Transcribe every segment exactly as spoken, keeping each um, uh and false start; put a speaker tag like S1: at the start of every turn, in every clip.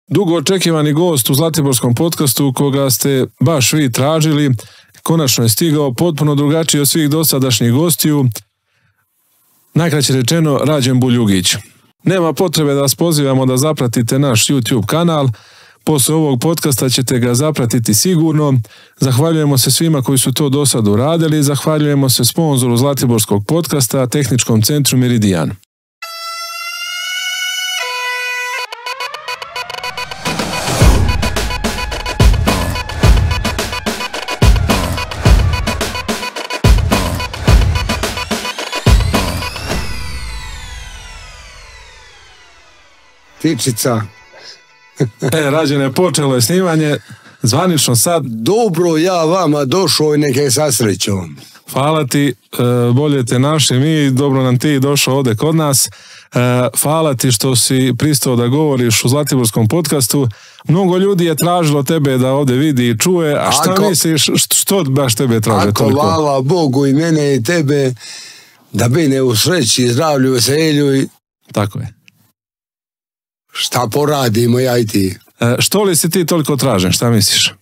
S1: Dugo očekivani gost u Zlatiborskom podcastu koga ste baš vi tražili, konačno je stigao, potpuno drugačiji od svih dosadašnjih gostiju. Najkraće rečeno, Rađen Buljugić. Nema potrebe da vas pozivamo da zapratite naš YouTube kanal. Posle ovog podcasta ćete ga zapratiti sigurno. Zahvaljujemo se svima koji su to do sad uradili. Zahvaljujemo se sponzoru Zlatiborskog podcasta, Tehničkom centru Meridian.
S2: Tičica.
S1: E, Rađene, počelo je snimanje, zvanično sad.
S2: Dobro, ja vama došao i neke sa srećom.
S1: Hvala ti, e, bolje te našli mi, dobro nam ti došao ovdje kod nas. E, hvala ti što si pristao da govoriš u Zlatiborskom podcastu. Mnogo ljudi je tražilo tebe da ovdje vidi i čuje, a šta ako, misliš, što baš tebe traže
S2: ako
S1: toliko?
S2: Hvala Bogu i mene i tebe, da bine u sreći, zdravlju, veselju i...
S1: Tako je.
S2: Šta poradimo ja i ti?
S1: E, što li si ti toliko tražen, šta misliš?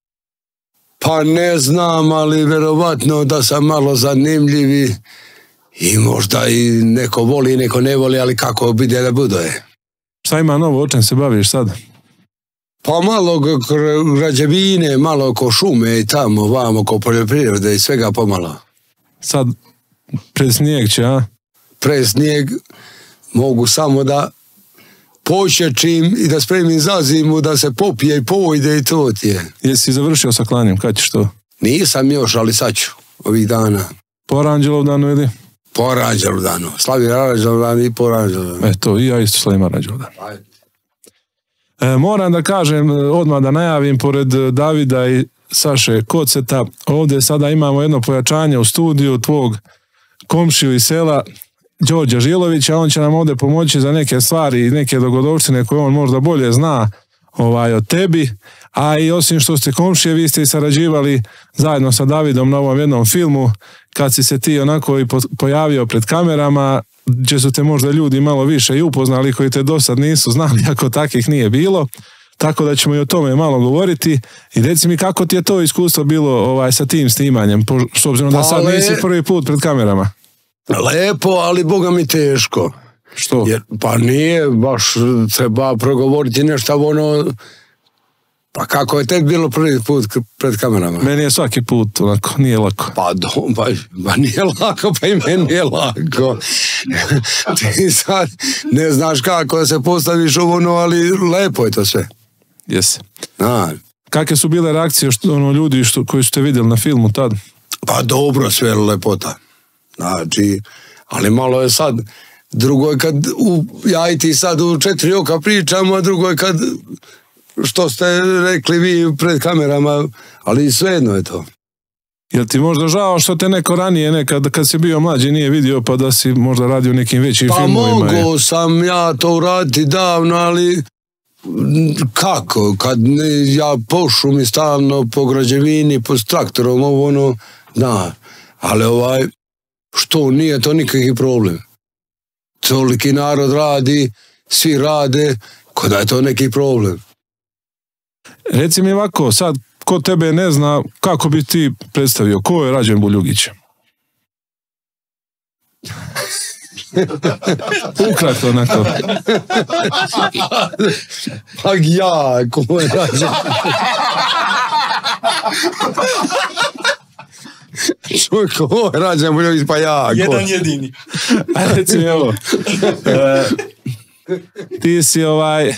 S2: Pa ne znam, ali verovatno da sam malo zanimljivi i možda i neko voli, neko ne voli, ali kako bide da bude.
S1: Šta ima novo, o čem se baviš sad?
S2: Pa malo građevine, malo oko šume i tamo, vamo oko poljoprivrede i svega pomalo.
S1: Sad, pred snijeg će, a?
S2: Pred snijeg mogu samo da počečim i da spremim za zimu, da se popije i pojde i to ti je.
S1: Jesi završio sa klanjem, kad ćeš to?
S2: Nisam još, ali sad ću, ovih dana.
S1: Po Aranđelovdanu ili?
S2: Po Aranđelovdanu. Slavim Aranđelovdanu i po Aranđelovdanu.
S1: E to, i ja isto slavim Aranđelovdanu. E, moram da kažem, odmah da najavim, pored Davida i Saše Koceta, ovdje sada imamo jedno pojačanje u studiju tvog komšiju iz sela, Đorđa Žilovića. On će nam ovdje pomoći za neke stvari i neke dogodovštine koje on možda bolje zna ovaj, od tebi, a i osim što ste komšije, vi ste i sarađivali zajedno sa Davidom na ovom jednom filmu, kad si se ti onako i pojavio pred kamerama, gdje su te možda ljudi malo više i upoznali koji te do sad nisu znali, ako takih nije bilo, tako da ćemo i o tome malo govoriti. I reci mi kako ti je to iskustvo bilo ovaj, sa tim snimanjem, s obzirom da sad nisi prvi put pred kamerama.
S2: Lepo, ali Boga mi teško.
S1: Što?
S2: Jer, pa nije, baš treba progovoriti nešto ono... Pa kako je tebi bilo prvi put pred kamerama?
S1: Meni je svaki put onako, nije lako.
S2: Pa do, pa, pa nije lako, pa i meni je lako. Ti sad ne znaš kako da se postaviš u ono, ali lepo je to sve.
S1: Jesi.
S2: A.
S1: Kakve su bile reakcije što, ono, ljudi što, koji su te vidjeli na filmu tad?
S2: Pa dobro, sve lepota. Znači, ali malo je sad, drugo je kad u, ja i ti sad u četiri oka pričamo, a drugo je kad, što ste rekli vi pred kamerama, ali svejedno je to.
S1: Jel ti možda žao što te neko ranije, nekad kad si bio mlađi, nije vidio, pa da si možda radio nekim većim
S2: pa
S1: filmovima?
S2: Pa mogo sam ja to uraditi davno, ali kako, kad ne, ja po šumi stalno, po građevini, po traktorom, ovo ono, da, ali ovaj, što nije to nikakvi problem. Toliki narod radi, svi rade, ko da je to neki problem.
S1: Reci mi ovako, sad, ko tebe ne zna, kako bi ti predstavio, ko je Rađen Buljugić? Ukratko onako.
S2: Pa ja, ko je Rađen? Čuj, ko je Rađen Buljugić, pa ja.
S3: Jedan jedini.
S1: A reci mi ovo. E, ti si ovaj...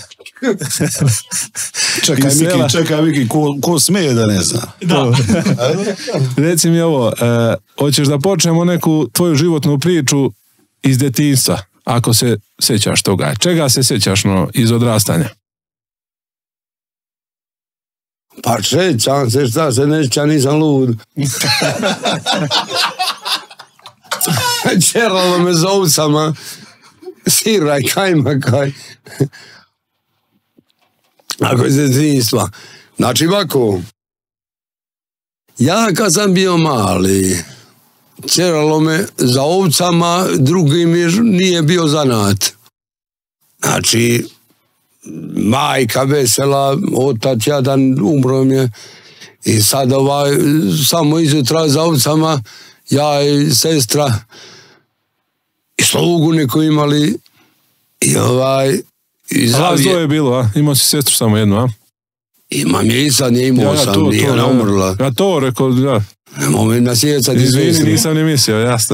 S3: Čekaj, Miki, čekaj, Miki, ko, ko smije da ne zna?
S1: Da. Reci mi ovo, e, hoćeš da počnemo neku tvoju životnu priču iz detinjstva, ako se sjećaš toga. Čega se sjećaš no, iz odrastanja?
S2: Pa sjećam se, šta se ne sjećam, nisam lud. Čeralo me za ovcama, sira i kajmakaj. Ako je detinjstva. Znači, ovako, ja kad sam bio mali, čeralo me za ovcama, drugi mi nije bio zanat. Znači, majka vesela, otac jadan umro mi je i sad ovaj, samo izutra za ovcama, ja i sestra i slugu neko imali i ovaj...
S1: I a vas dvoje je bilo, a? Imao si sestru samo jednu, a?
S2: Imam je i sad, nije imao
S1: ja,
S2: sam,
S1: to,
S2: nije
S1: to,
S2: ona
S1: ja,
S2: umrla.
S1: Ja to rekao, da.
S2: Nemo me nasjecati.
S1: Izvini, nisam ni mislio, jasno.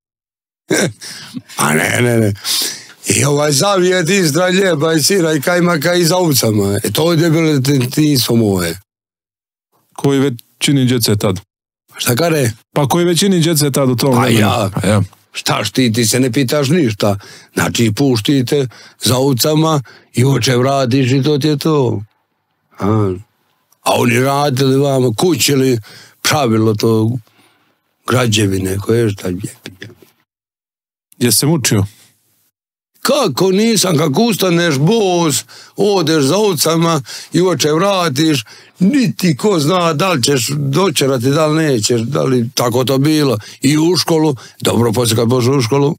S2: A ne, ne, ne. I ovaj zavijet Istra, ljeba i sira i kajmaka i za ovcama. E to je debele tinstvo moje.
S1: Koji većini djece tad?
S2: Šta kare?
S1: Pa koji većini djece tad u tom
S2: Pa
S1: vremenu?
S2: ja.
S1: Pa ja.
S2: Šta štiti se, ne pitaš ništa. Znači puštite za ovcama i oče vratiš i to ti je to. A, a oni radili vama kućili pravilo to građevine koje šta je.
S1: Jesi se mučio?
S2: Kako nisam, kako ustaneš bos, odeš za ovcama i oče vratiš, niti ko zna da li ćeš dočerati, da li nećeš, da li tako to bilo. I u školu, dobro poslije kad pošao u školu.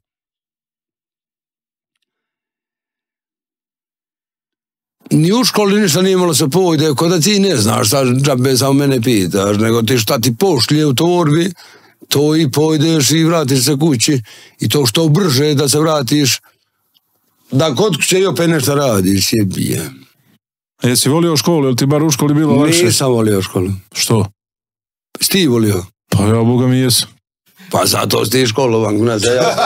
S2: Ni u školi ništa nije imalo se pojde, ko da ti ne znaš šta džabe samo mene pitaš, nego ti šta ti pošlje u torbi, to i pojdeš i vratiš se kući i to što brže da se vratiš, da kod kuće i opet nešto radiš, jebije.
S1: A jesi volio školu, ili ti bar u školi bilo lakše?
S2: Nisam volio školu.
S1: Što?
S2: Si ti volio?
S1: Pa ja, Boga mi jesu.
S2: Pa zato si ti školovan, znači ja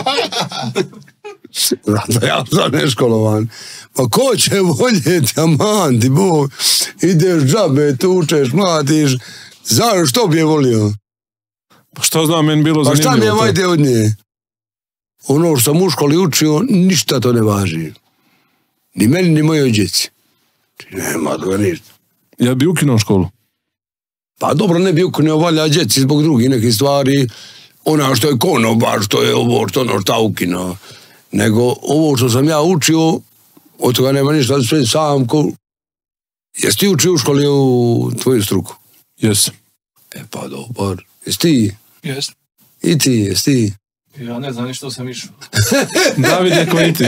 S2: zato ja sam neškolovan. Pa ko će voljeti, aman ti Bog, ideš džabe, tučeš, mlatiš, znaš što bi je volio?
S1: Pa što znam, meni bilo zanimljivo.
S2: Pa šta mi je vajde od nje? Ono što sam u školi učio, ništa to ne važi. Ni meni, ni mojoj djeci. Nema toga ništa.
S1: Ja bi ukinuo školu?
S2: Pa dobro, ne bi ukinuo valja djeci zbog drugih nekih stvari. Ona što je konobar, što je ovo, što ono šta ukinuo. Nego ovo što sam ja učio, od toga nema ništa, sve sam ko... Jesi ti učio u školi u tvoju struku?
S1: Jesam.
S2: E pa dobar. Jesi ti?
S4: Jesam.
S2: I ti, jesi ti?
S4: Ja ne znam ni što sam išao.
S1: Davide, ko i ti?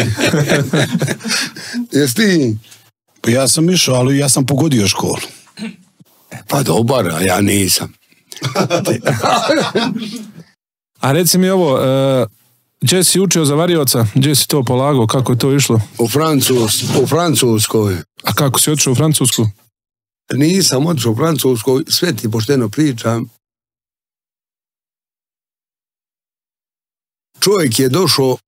S2: Jesi ti?
S3: Pa ja sam išao, ali ja sam pogodio školu.
S2: E pa dobar, a ja nisam.
S1: A reci mi ovo, uh, gdje si učio za varioca? Gdje si to polagao? Kako je to išlo?
S2: U, Francus, u Francuskoj.
S1: A kako si otišao u Francusku?
S2: Nisam otišao u Francuskoj, sve ti pošteno pričam. Čovjek je došao,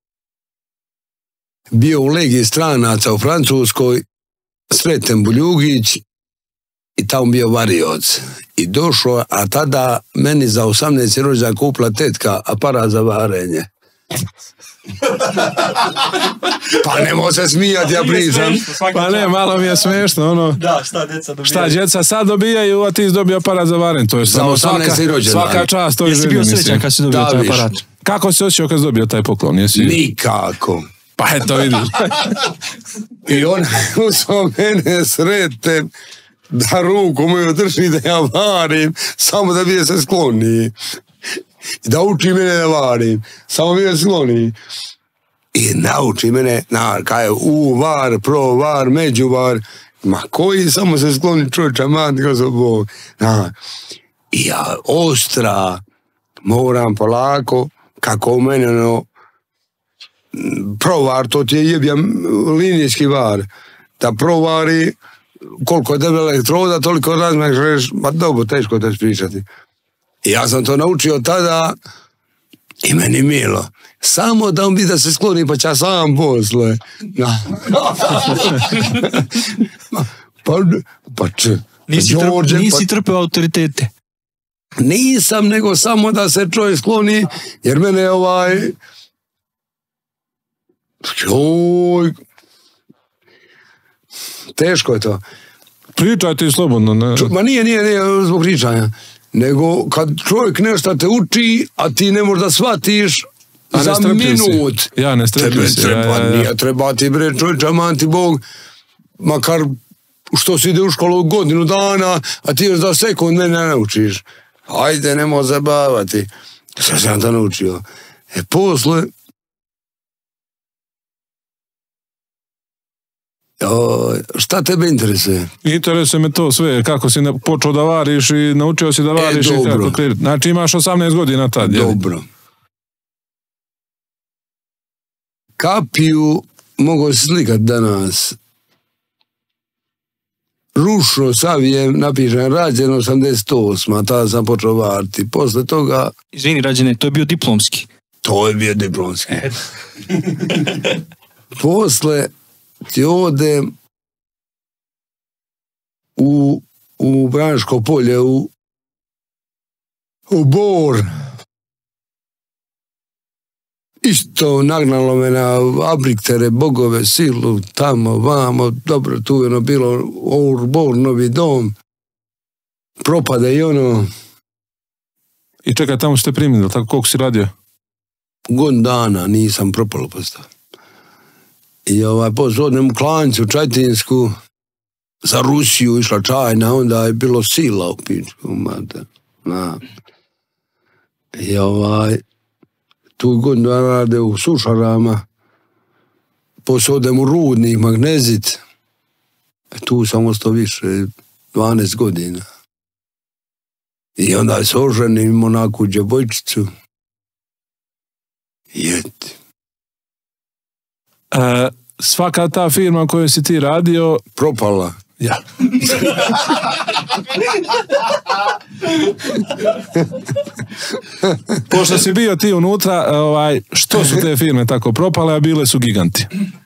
S2: bio u legiji stranaca u Francuskoj, Sreten Buljugić, i tamo bio varioc. I došao, a tada meni za osamnaesti rođendan kupila tetka aparat za varenje. Pa nemo se smijati, ja pričam.
S1: Pa ne, malo mi je smiješno, ono...
S4: Da, šta djeca dobijaju.
S1: Šta djeca sad dobijaju, a ti dobio aparat za varenje. To je samo svaka, svaka čast toj ženi.
S4: Jesi bio srećan kad si dobio taj aparat?
S1: Kako si osjećao kad si dobio taj poklon? Jesi...
S2: Nikako.
S1: Pa eto, vidiš.
S2: I on uzao mene Sreten da ruku moju drži da ja varim, samo da bi se skloni. Da uči mene da varim, samo bi se skloni. I nauči mene, na, kaj, u var, pro var, među var, ma koji samo se skloni čovječa, man, kao za Bog. Na. I ja ostra, moram polako, kako u mene, no, provar, to ti je jebja linijski var, da provari koliko je debela elektroda, toliko razmak želeš, ma dobro, teško te pričati. I ja sam to naučio tada i meni milo. Samo da on bi da se skloni, pa će sam posle. pa, pa če.
S4: Nisi,
S2: pa,
S4: trp, nisi pa, trpeo autoritete?
S2: Nisam, nego samo da se čovjek skloni, jer mene ovaj... Joj... Teško je to.
S1: Pričaj ti slobodno, ne?
S2: Ma nije, nije, nije zbog pričanja. Nego kad čovjek nešto te uči, a ti ne možda shvatiš za minut.
S1: Si. Ja ne strepim se.
S2: Treba, ja, ja. Nije treba ti bre čovječa, man ti Bog, makar što si ide u školu godinu dana, a ti još za sekund ne naučiš. Ajde, nemoj zabavati. Sve sam to naučio. E posle, O, šta tebe interesuje?
S1: Interesuje me to sve, kako si počeo da variš i naučio si da variš
S2: e,
S1: i kako te... Znači imaš osamnaest godina tad, jel?
S2: Dobro. Kapiju mogu se slikat danas. Ručno savijem, napišem, rađen osamdeset osma, tada sam počeo variti. Posle toga...
S4: Izvini, Rađene, to je bio diplomski.
S2: To je bio diplomski. Posle ti odem u, u Branško polje, u, u Bor. Isto nagnalo me na abriktere, bogove, silu, tamo, vamo, dobro, tu je ono bilo, u Bor, novi dom, propada i ono.
S1: I čekaj, tamo ste primili, tako koliko si radio?
S2: Godin dana nisam propalo postao. I ovaj, posle odnem u Klanjcu, Čajtinsku, za Rusiju išla čajna, onda je bilo sila u pičku, mate. Na. I ovaj, tu godinu dana rade u Sušarama, posle odem u Rudnik, Magnezit, tu sam ostao više, dvanaest godina. I onda se oženim, imao onakvu djevojčicu. Jeti.
S1: E, svaka ta firma koju si ti radio...
S2: Propala.
S1: Ja. Pošto si bio ti unutra, ovaj, što su te firme tako propale, a bile su giganti?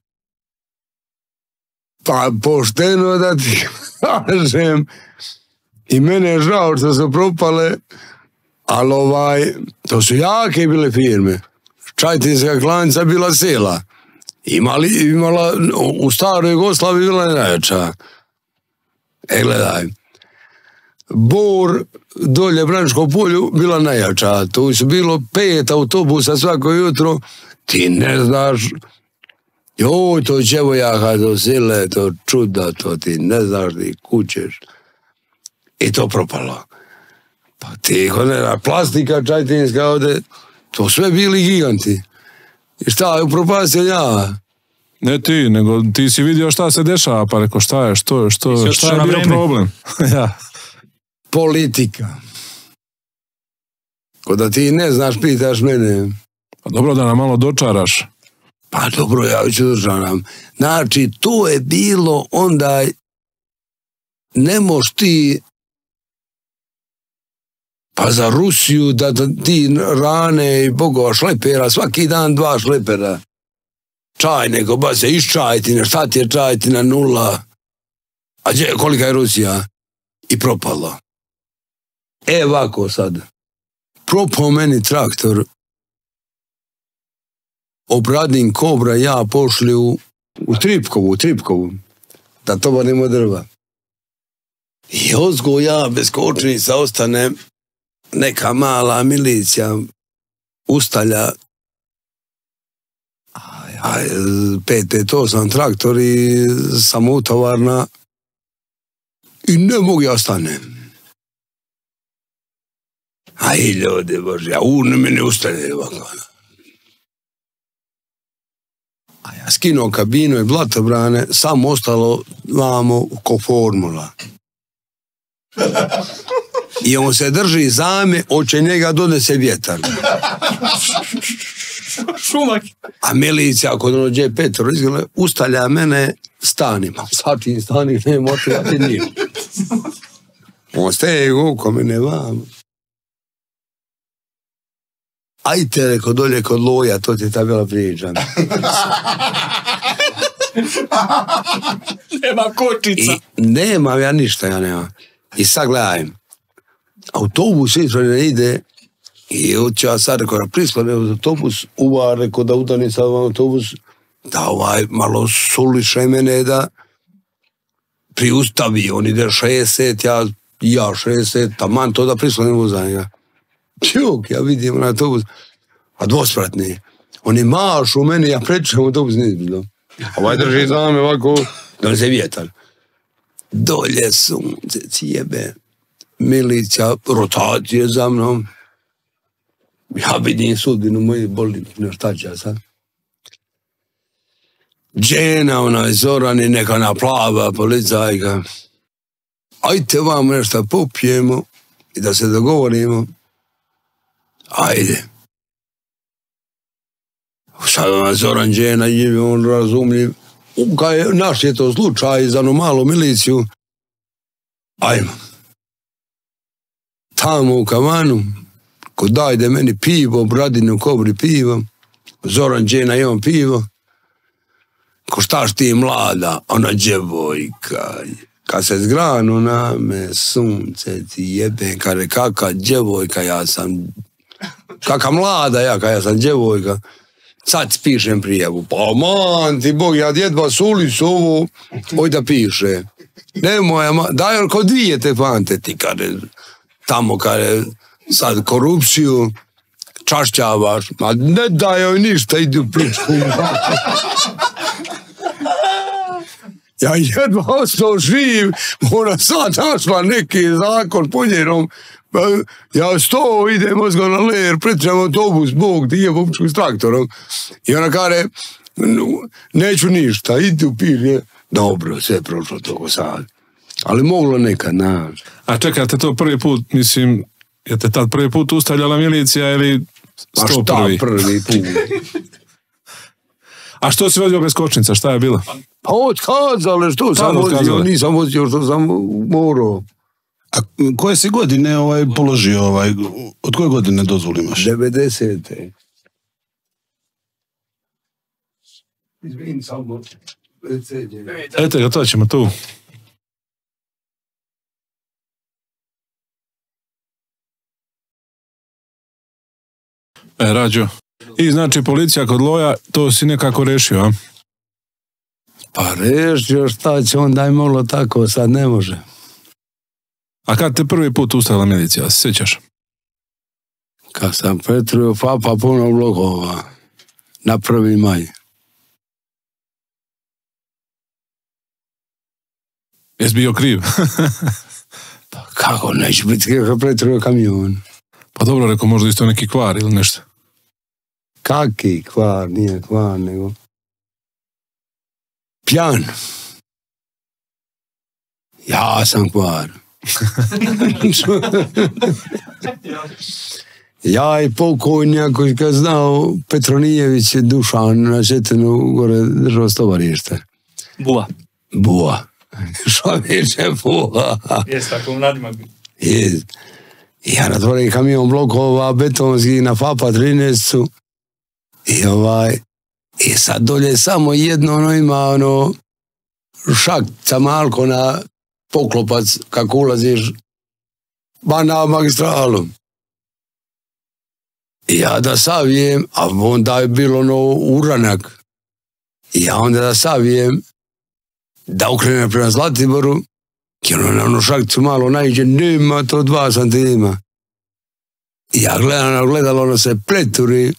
S2: Pa pošteno da ti kažem, i mene je žao što su propale, ali ovaj, to su jake bile firme. Čajtinska Klanjca bila sela. Imali, imala, u staroj Jugoslaviji bila najjača. E, gledaj. Bor, dolje Branško polju, bila najjača. Tu su bilo pet autobusa svako jutro. Ti ne znaš, joj, to djevojaka, to sile, to čuda, to ti ne znaš ti kućeš. I to propalo. Pa ti, ona plastika čajtinska ovde, to sve bili giganti. I šta, upropastio ja?
S1: Ne ti, nego ti si vidio šta se dešava, pa reko šta je, što je, što je, šta je bio problem? Ja.
S2: Politika. Ko da ti ne znaš, pitaš mene.
S1: Pa dobro da nam malo dočaraš.
S2: Pa dobro, ja ću dočaram. Znači, to je bilo onda, ne moš ti pa za Rusiju da ti rane i bogova šlepera, svaki dan dva šlepera. Čajne, kobase, iz Čajtine, šta ti je Čajtina, nula. A gdje, kolika je Rusija? I propalo. E, ovako sad. Propao meni traktor. Obradin Kobra, ja pošli u, u Tripkovu, u Tripkovu. Da tovarimo drva. I ozgo ja bez kočnica ostane neka mala milicija ustalja pet pet osam traktor i samotovarna i ne mogu ja stanem. Aj, ljudi Bože, ja urne mi ne ustane ovako. A ja skinuo kabinu i blatobrane, samo ostalo vamo ko formula. I on se drži zame, oče njega donese vjetar.
S4: Šumak.
S2: A milicija, kod ono gdje Petro izgleda, ustalja mene stanima. Sačin stanih nema otvijati njim. On steje oko mene vam. Ajte, reko, dolje kod Loja, to ti je ta bila priča.
S4: Nema kočica.
S2: I nemam ja ništa, ja nemam. I sad gledaj, autobus ne ide i hoću ja sad rekao, prislane uz autobus, uva, rekao da udani sad ovaj autobus, da ovaj malo suliše mene da priustavi, on ide šezdeset, ja, ja šezdeset, taman to da prislanem uza njega. Čuk, ja vidim na autobus, a dvospratni, oni mašu meni, ja prečem autobus nizbiljno. Ovaj drži za me ovako, da se vjetar. Dolje sunce, cijebe, milicija, rotacije za mnom. Ja vidim sudbinu moje boli, ne šta će ja sad. Džena, onaj Zoran i neka ona plava policajka. Ajde vam nešto popijemo i da se dogovorimo. Ajde. Sad ona Zoran Džena je on razumljiv. Kaj naš je to slučaj za onu malu miliciju. Ajmo. Tamo u kavanu, ko dajde meni pivo, Bradinu kobri pivo, Zoran Džena imam pivo, ko štaš ti mlada, ona djevojka, kad se zgranu na me, sunce ti jebe, kare kaka djevojka, ja sam, kaka mlada ja, kad ja sam djevojka, sad pišem prijavu, pa man ti Bog, ja jedva sulicu ovo, oj da piše, nemoj, daj ko dvije te fante ti, kare, tamo kare, sad korupciju, čašćavaš, ma ne daj ništa, idi u pičku. Ja jedva ostao živ, ona sad našla neki zakon po njenom, ja sto idem ozgo na ler, pretrećam autobus, Bog, ti je popčku s traktorom. I ona kare, neću ništa, idi u pičku. Dobro, sve je prošlo togo sad. Ali moglo nekad, na.
S1: A čekajte to prvi put, mislim, je te tad prvi put ustavljala milicija ili
S2: Pa
S1: sto
S2: šta
S1: prvi?
S2: prvi put?
S1: A što si vozio bez kočnica, šta je bilo?
S2: Pa otkazale, što sam
S1: Tad
S2: vozio,
S1: otkazale.
S2: nisam vozio što sam morao.
S3: A koje si godine ovaj, položio, ovaj, od koje godine dozvolu imaš?
S2: devedesete. Izvin, samo...
S1: Eto ga, to ćemo tu. E, Rađo. I znači policija kod Loja, to si nekako rešio, a?
S2: Pa rešio, šta će on, daj malo tako, sad ne može.
S1: A kad te prvi put ustavila milicija, se sjećaš?
S2: Kad sam Petru Papa puno blokova, na prvi maj.
S1: Jesi bio kriv?
S2: Pa kako neće biti kako Petru kamion?
S1: Pa dobro, rekao, možda isto neki kvar ili nešto.
S2: Kaki kvar, nije kvar, nego... Pjan. Ja sam kvar. Ja i pokojnjak koji ga znao, Petronijević je Dušan na Četinu gore držao stovarište.
S4: Bua.
S2: Bua. Što više Bua.
S4: Jes tako, nadimak.
S2: Jest. Ja natvorim kamion blokova, betonski na Papa trinaest. I ovaj, i sad dolje samo jedno ono ima ono šakca malko na poklopac kako ulaziš ba na magistralu. I ja da savijem, a onda je bilo ono uranak. I ja onda da savijem da okrenem prema Zlatiboru, jer ono na ono šakcu malo naiđe, nema to dva santima. I ja gledam na gledalo, ono se pleturi,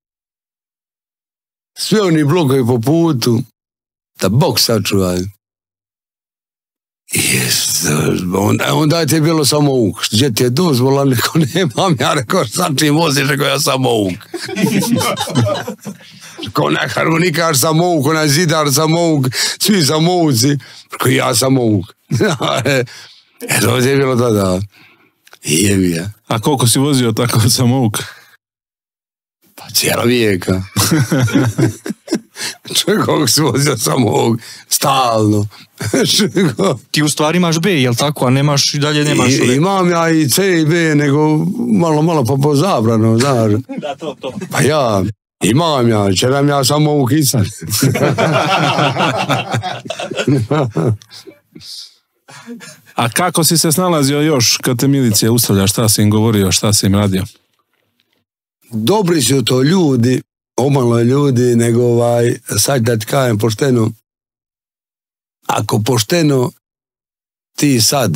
S2: sve oni blokovi po putu, da Bog sačuvaj. Jest, onda, onda ti je bilo samo uk. Gdje ti je dozvola, neko nemam, ja rekao, sad čim voziš, rekao ja samo uk. Rekao, ne harmonikaš samo uk, onaj zidar samo uk, svi samo uci, rekao ja samo uk. E, to ti je bilo tada. I jebi ja.
S1: A koliko si vozio tako samouk?
S2: Pa cijela vijeka. Čovjek koliko si vozio samo ovog, stalno.
S4: Ti u stvari imaš B, jel tako, a nemaš i dalje nemaš
S2: I,
S4: ove.
S2: imam ja i C i B, nego malo, malo pa po zabrano, znaš.
S4: Da, to, to.
S2: Pa ja, imam ja, će nam ja samo ovog kicat.
S1: A kako si se snalazio još kad te milicija ustavlja, šta si im govorio, šta si im radio?
S2: Dobri su to ljudi, omalo ljudi, nego ovaj, sad da ti kajem pošteno, ako pošteno ti sad,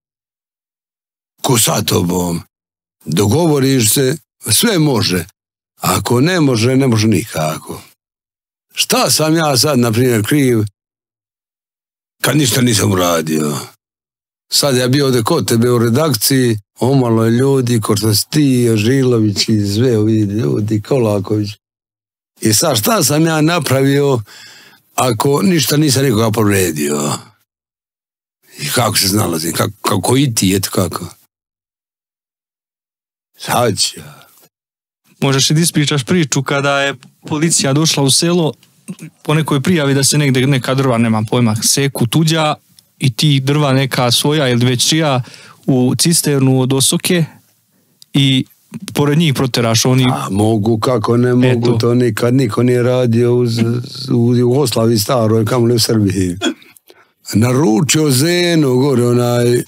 S2: ko sa tobom, dogovoriš se, sve može. Ako ne može, ne može nikako. Šta sam ja sad, na primjer, kriv, kad ništa nisam uradio? Sad ja bio ovdje kod tebe u redakciji, omalo je ljudi, ko što si ti, Žilović i sve ovi ljudi, Kolaković. I sad šta sam ja napravio, ako ništa nisam nikoga povredio. I kako se znalazim, kako, kako i ti, eto kako. Sad ću ja.
S4: Možeš i da ispričaš priču kada je policija došla u selo po nekoj prijavi da se negde neka drva, nemam pojma, seku tuđa i ti drva neka svoja ili već čija u cisternu od Osoke i pored njih proteraš oni...
S2: A mogu, kako ne mogu, Eto. To nikad niko nije radio uz, u Jugoslaviji staroj, kamoli u Srbiji. Naručio Zenu, gore onaj...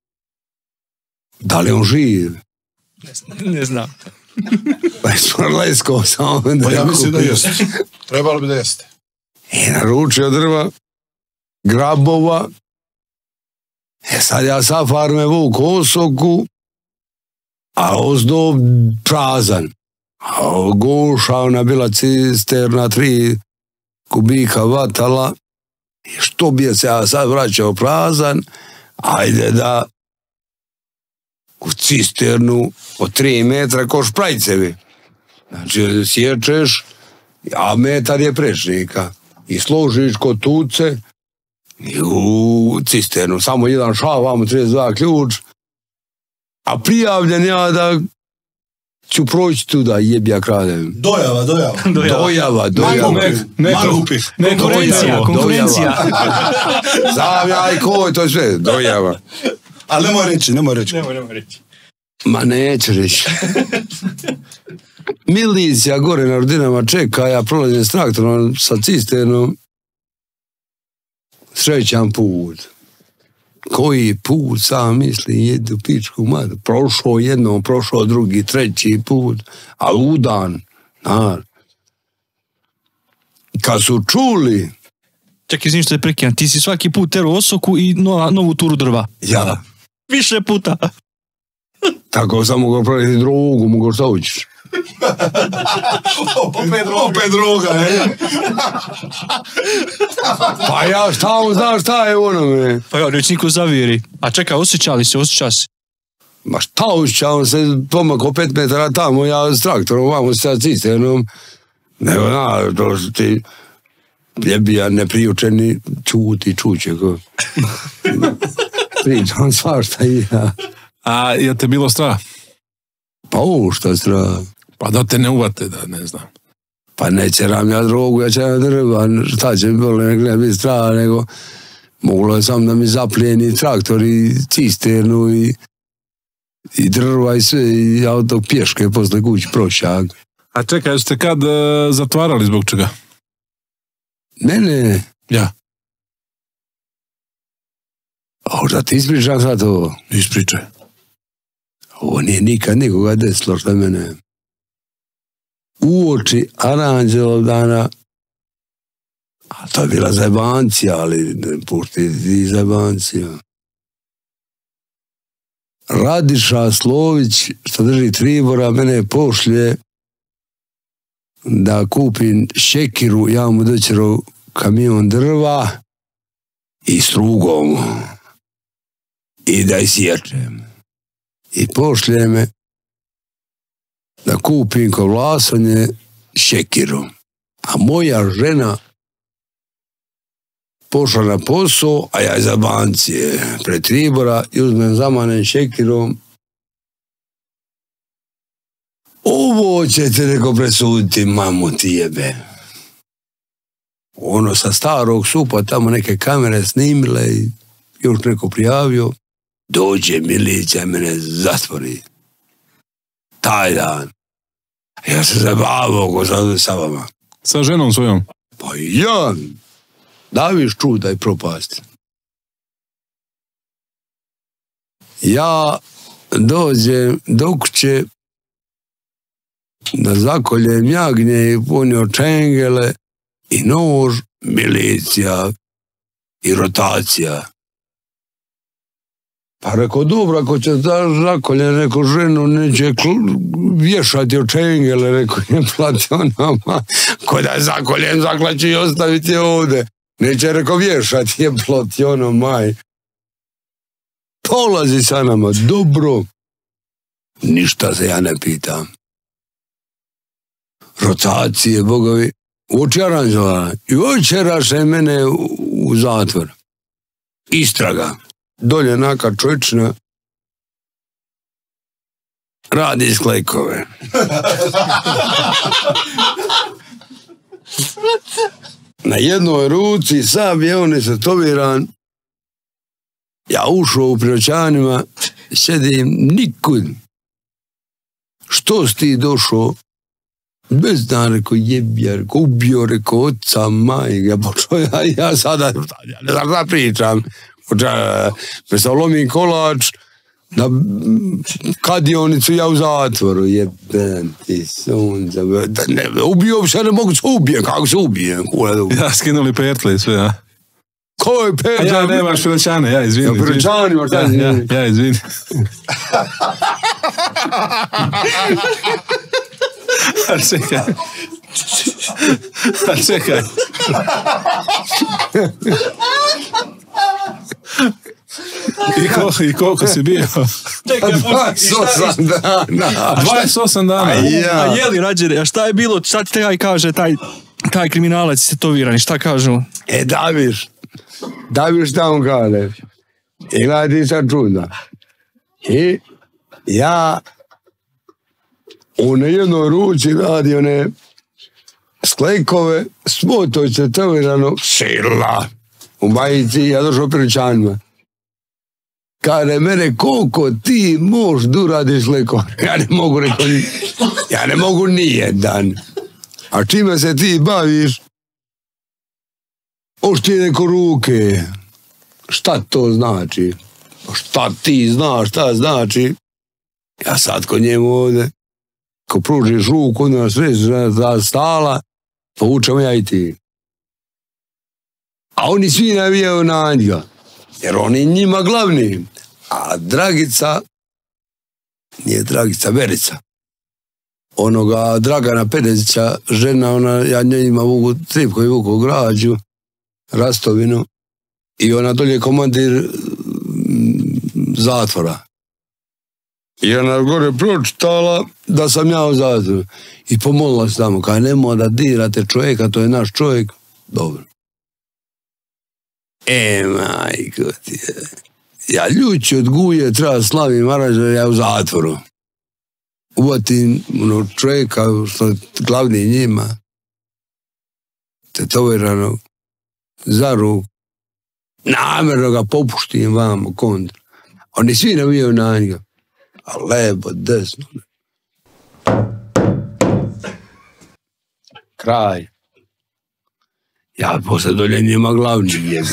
S2: Da li on živ?
S4: Ne znam. Ne znam.
S2: Pa je Smrlesko samo...
S3: Pa ja mislim da jeste. Trebalo bi da jeste.
S2: I naručio drva, grabova. E sad ja sa farme vuk Osoku, a ozdo prazan. A goša, ona bila cisterna, tri kubika vatala. I što bi se ja sad vraćao prazan, ajde da u cisternu od tri metra ko šprajcevi. Znači, sječeš, a metar je prečnika. I složiš kod tuce i u cisternu. Samo jedan šav, vamo trideset dva ključ. A prijavljen ja da ću proći tu da jebja kradem.
S3: Dojava, dojava.
S2: Dojava, dojava.
S3: Malupi.
S4: Konkurencija, konkurencija.
S2: Znam ja i ko je to sve. Dojava.
S3: Ali nemoj reći, nemoj reći.
S4: Nemoj, nemoj reći.
S2: Ma neću reći. Milicija gore na Rudinama čeka, ja prolazim s traktorom sa cisternom. Srećan put. Koji put, sam misli, jedu pičku madu. Prošao jednom, prošao drugi, treći put, a udan. Na. Kad su čuli...
S4: Čekaj, izvim što je prekidam, ti si svaki put tero Osoku i nova, novu turu drva.
S2: Ja.
S4: Više puta.
S2: Tako sam mogao praviti drogu, mogao šta učiš.
S3: Opet, opet droga, je.
S2: Pa ja šta on zna šta je onome.
S4: Pa ja, neće niko zavjeri. A čekaj, osjećali se, osjeća se.
S2: Ma šta osjećao se pomako pet metara tamo, ja s traktorom, vamo sa cisternom. Nego, na, to su ti ljebija nepriučeni čuti, čuće ko. Pričam svašta i ja.
S1: A je te bilo strah?
S2: Pa ovo šta strah?
S1: Pa da te ne uvate, da ne znam.
S2: Pa ne ćeram ja drogu, ja ćeram drva, šta će mi bilo, nek ne biti strah, nego moglo je sam da mi zaplijeni traktor i cisternu i, i drva i sve, i ja od tog pješke posle kući prošak.
S1: A čekaj, jeste kad uh, zatvarali zbog čega?
S2: Mene?
S1: Ja.
S2: O, da ti ispričam sad ovo?
S1: Ispričaj.
S2: Ovo nije nikad nikoga desilo što mene. Uoči Aranđelov dana, a to je bila zajebancija, ali ne pušti ti zajebancija. Radiša Slović, što drži Tribora, mene pošlje da kupim šekiru, ja mu doćerao kamion drva i strugom i da isječem. I pošlje me da kupim ko vlasanje šekiru. A moja žena pošla na posao, a ja za bancije pred Tribora i uzmem zamanen šekirom. Ovo ćete neko presuditi, mamu ti jebe. Ono sa starog supa, tamo neke kamere snimile i još neko prijavio. Dođe milicija, mene zatvori. Taj dan. Ja se zabavao ko sad sa vama.
S1: Sa ženom svojom?
S2: Pa ja. Daviš čuda i propasti. Ja dođem do kuće da zakoljem jagnje i ponio čengele i nož, milicija i rotacija. Pa rekao, dobro, ako će da zakolje neku ženu, neće vješati o čengele, rekao, ne plati onama. Ko da je zakoljen, zaklaći i ostaviti je ovde. Neće, rekao, vješati je plati ono, maj. Polazi sa nama, dobro. Ništa se ja ne pitam. Rotacije, bogovi, uoči aranžovana. I očeraše mene u, u zatvor. Istraga. Dolje naka čovječna radi iz klekove. Na jednoj ruci sam je on istetoviran. Ja ušao u priročanima, sedim nikud. Što si ti došao? Bez dan, rekao, jebja, rekao, ubio, rekao, oca, majke, ja počeo, ja, ja sada, ja ne znam da pričam, me sam lomim kolač, na kadionicu, ja u zatvoru, jebem ti sunce, ne, ubio bi se, ne mogu se ubijem, kako se ubijem?
S1: Ja, skinuli pertle i sve, a?
S2: Ko je pertle?
S1: Ja, nemaš Piroćane, ja, izvini.
S2: Ja, Piroćanima, šta izvini?
S1: Ja, ja, izvini. A čekaj. A čekaj. I, ko, I koliko si bio?
S2: dvadeset osam dana.
S1: dvadeset osam dana?
S2: A ja.
S4: A je li, Rađere, a šta je bilo, šta ti taj kaže, taj, taj kriminalac tetovirani, šta kažu?
S2: E, da viš, da viš šta on kaže. I gledaj sad čudno. I ja u na jednoj ruci radi one sklekove, svo to će tetovirano, sila. U majici, ja došao Piroćanima. Kaže mene, koliko ti možeš da uradiš sklekove? Ja ne mogu, rekao, ja ne mogu nijedan. A čime se ti baviš? Oš ti neko ruke. Šta to znači? Šta ti znaš, šta znači? Ja sad kod njemu ovdje, ko pružiš ruku, onda sve za stala, povučemo ja i ti. A oni svi navijaju na njega, jer on je njima glavni. A Dragica, nije Dragica, Verica, onoga Dragana Pedezića, žena, ona, ja njima vuku tripko i vuku građu, Rastovinu, i ona dolje komandir zatvora. I ona gore pročitala da sam ja u zatvoru. I pomolila se tamo, kaj nemoj da dirate čovjeka, to je naš čovjek. Dobro. E, majko ti je. Ja ljući od guje, treba slavim aranžer, ja u zatvoru. Uvatim ono, čovjeka, što je glavni njima, tetovirano, za ruku. Namjerno ga popuštim vamo kontra. Oni svi navijaju na njega. A lepo, desno. Kraj. Ja posle dolje njima glavni jebi.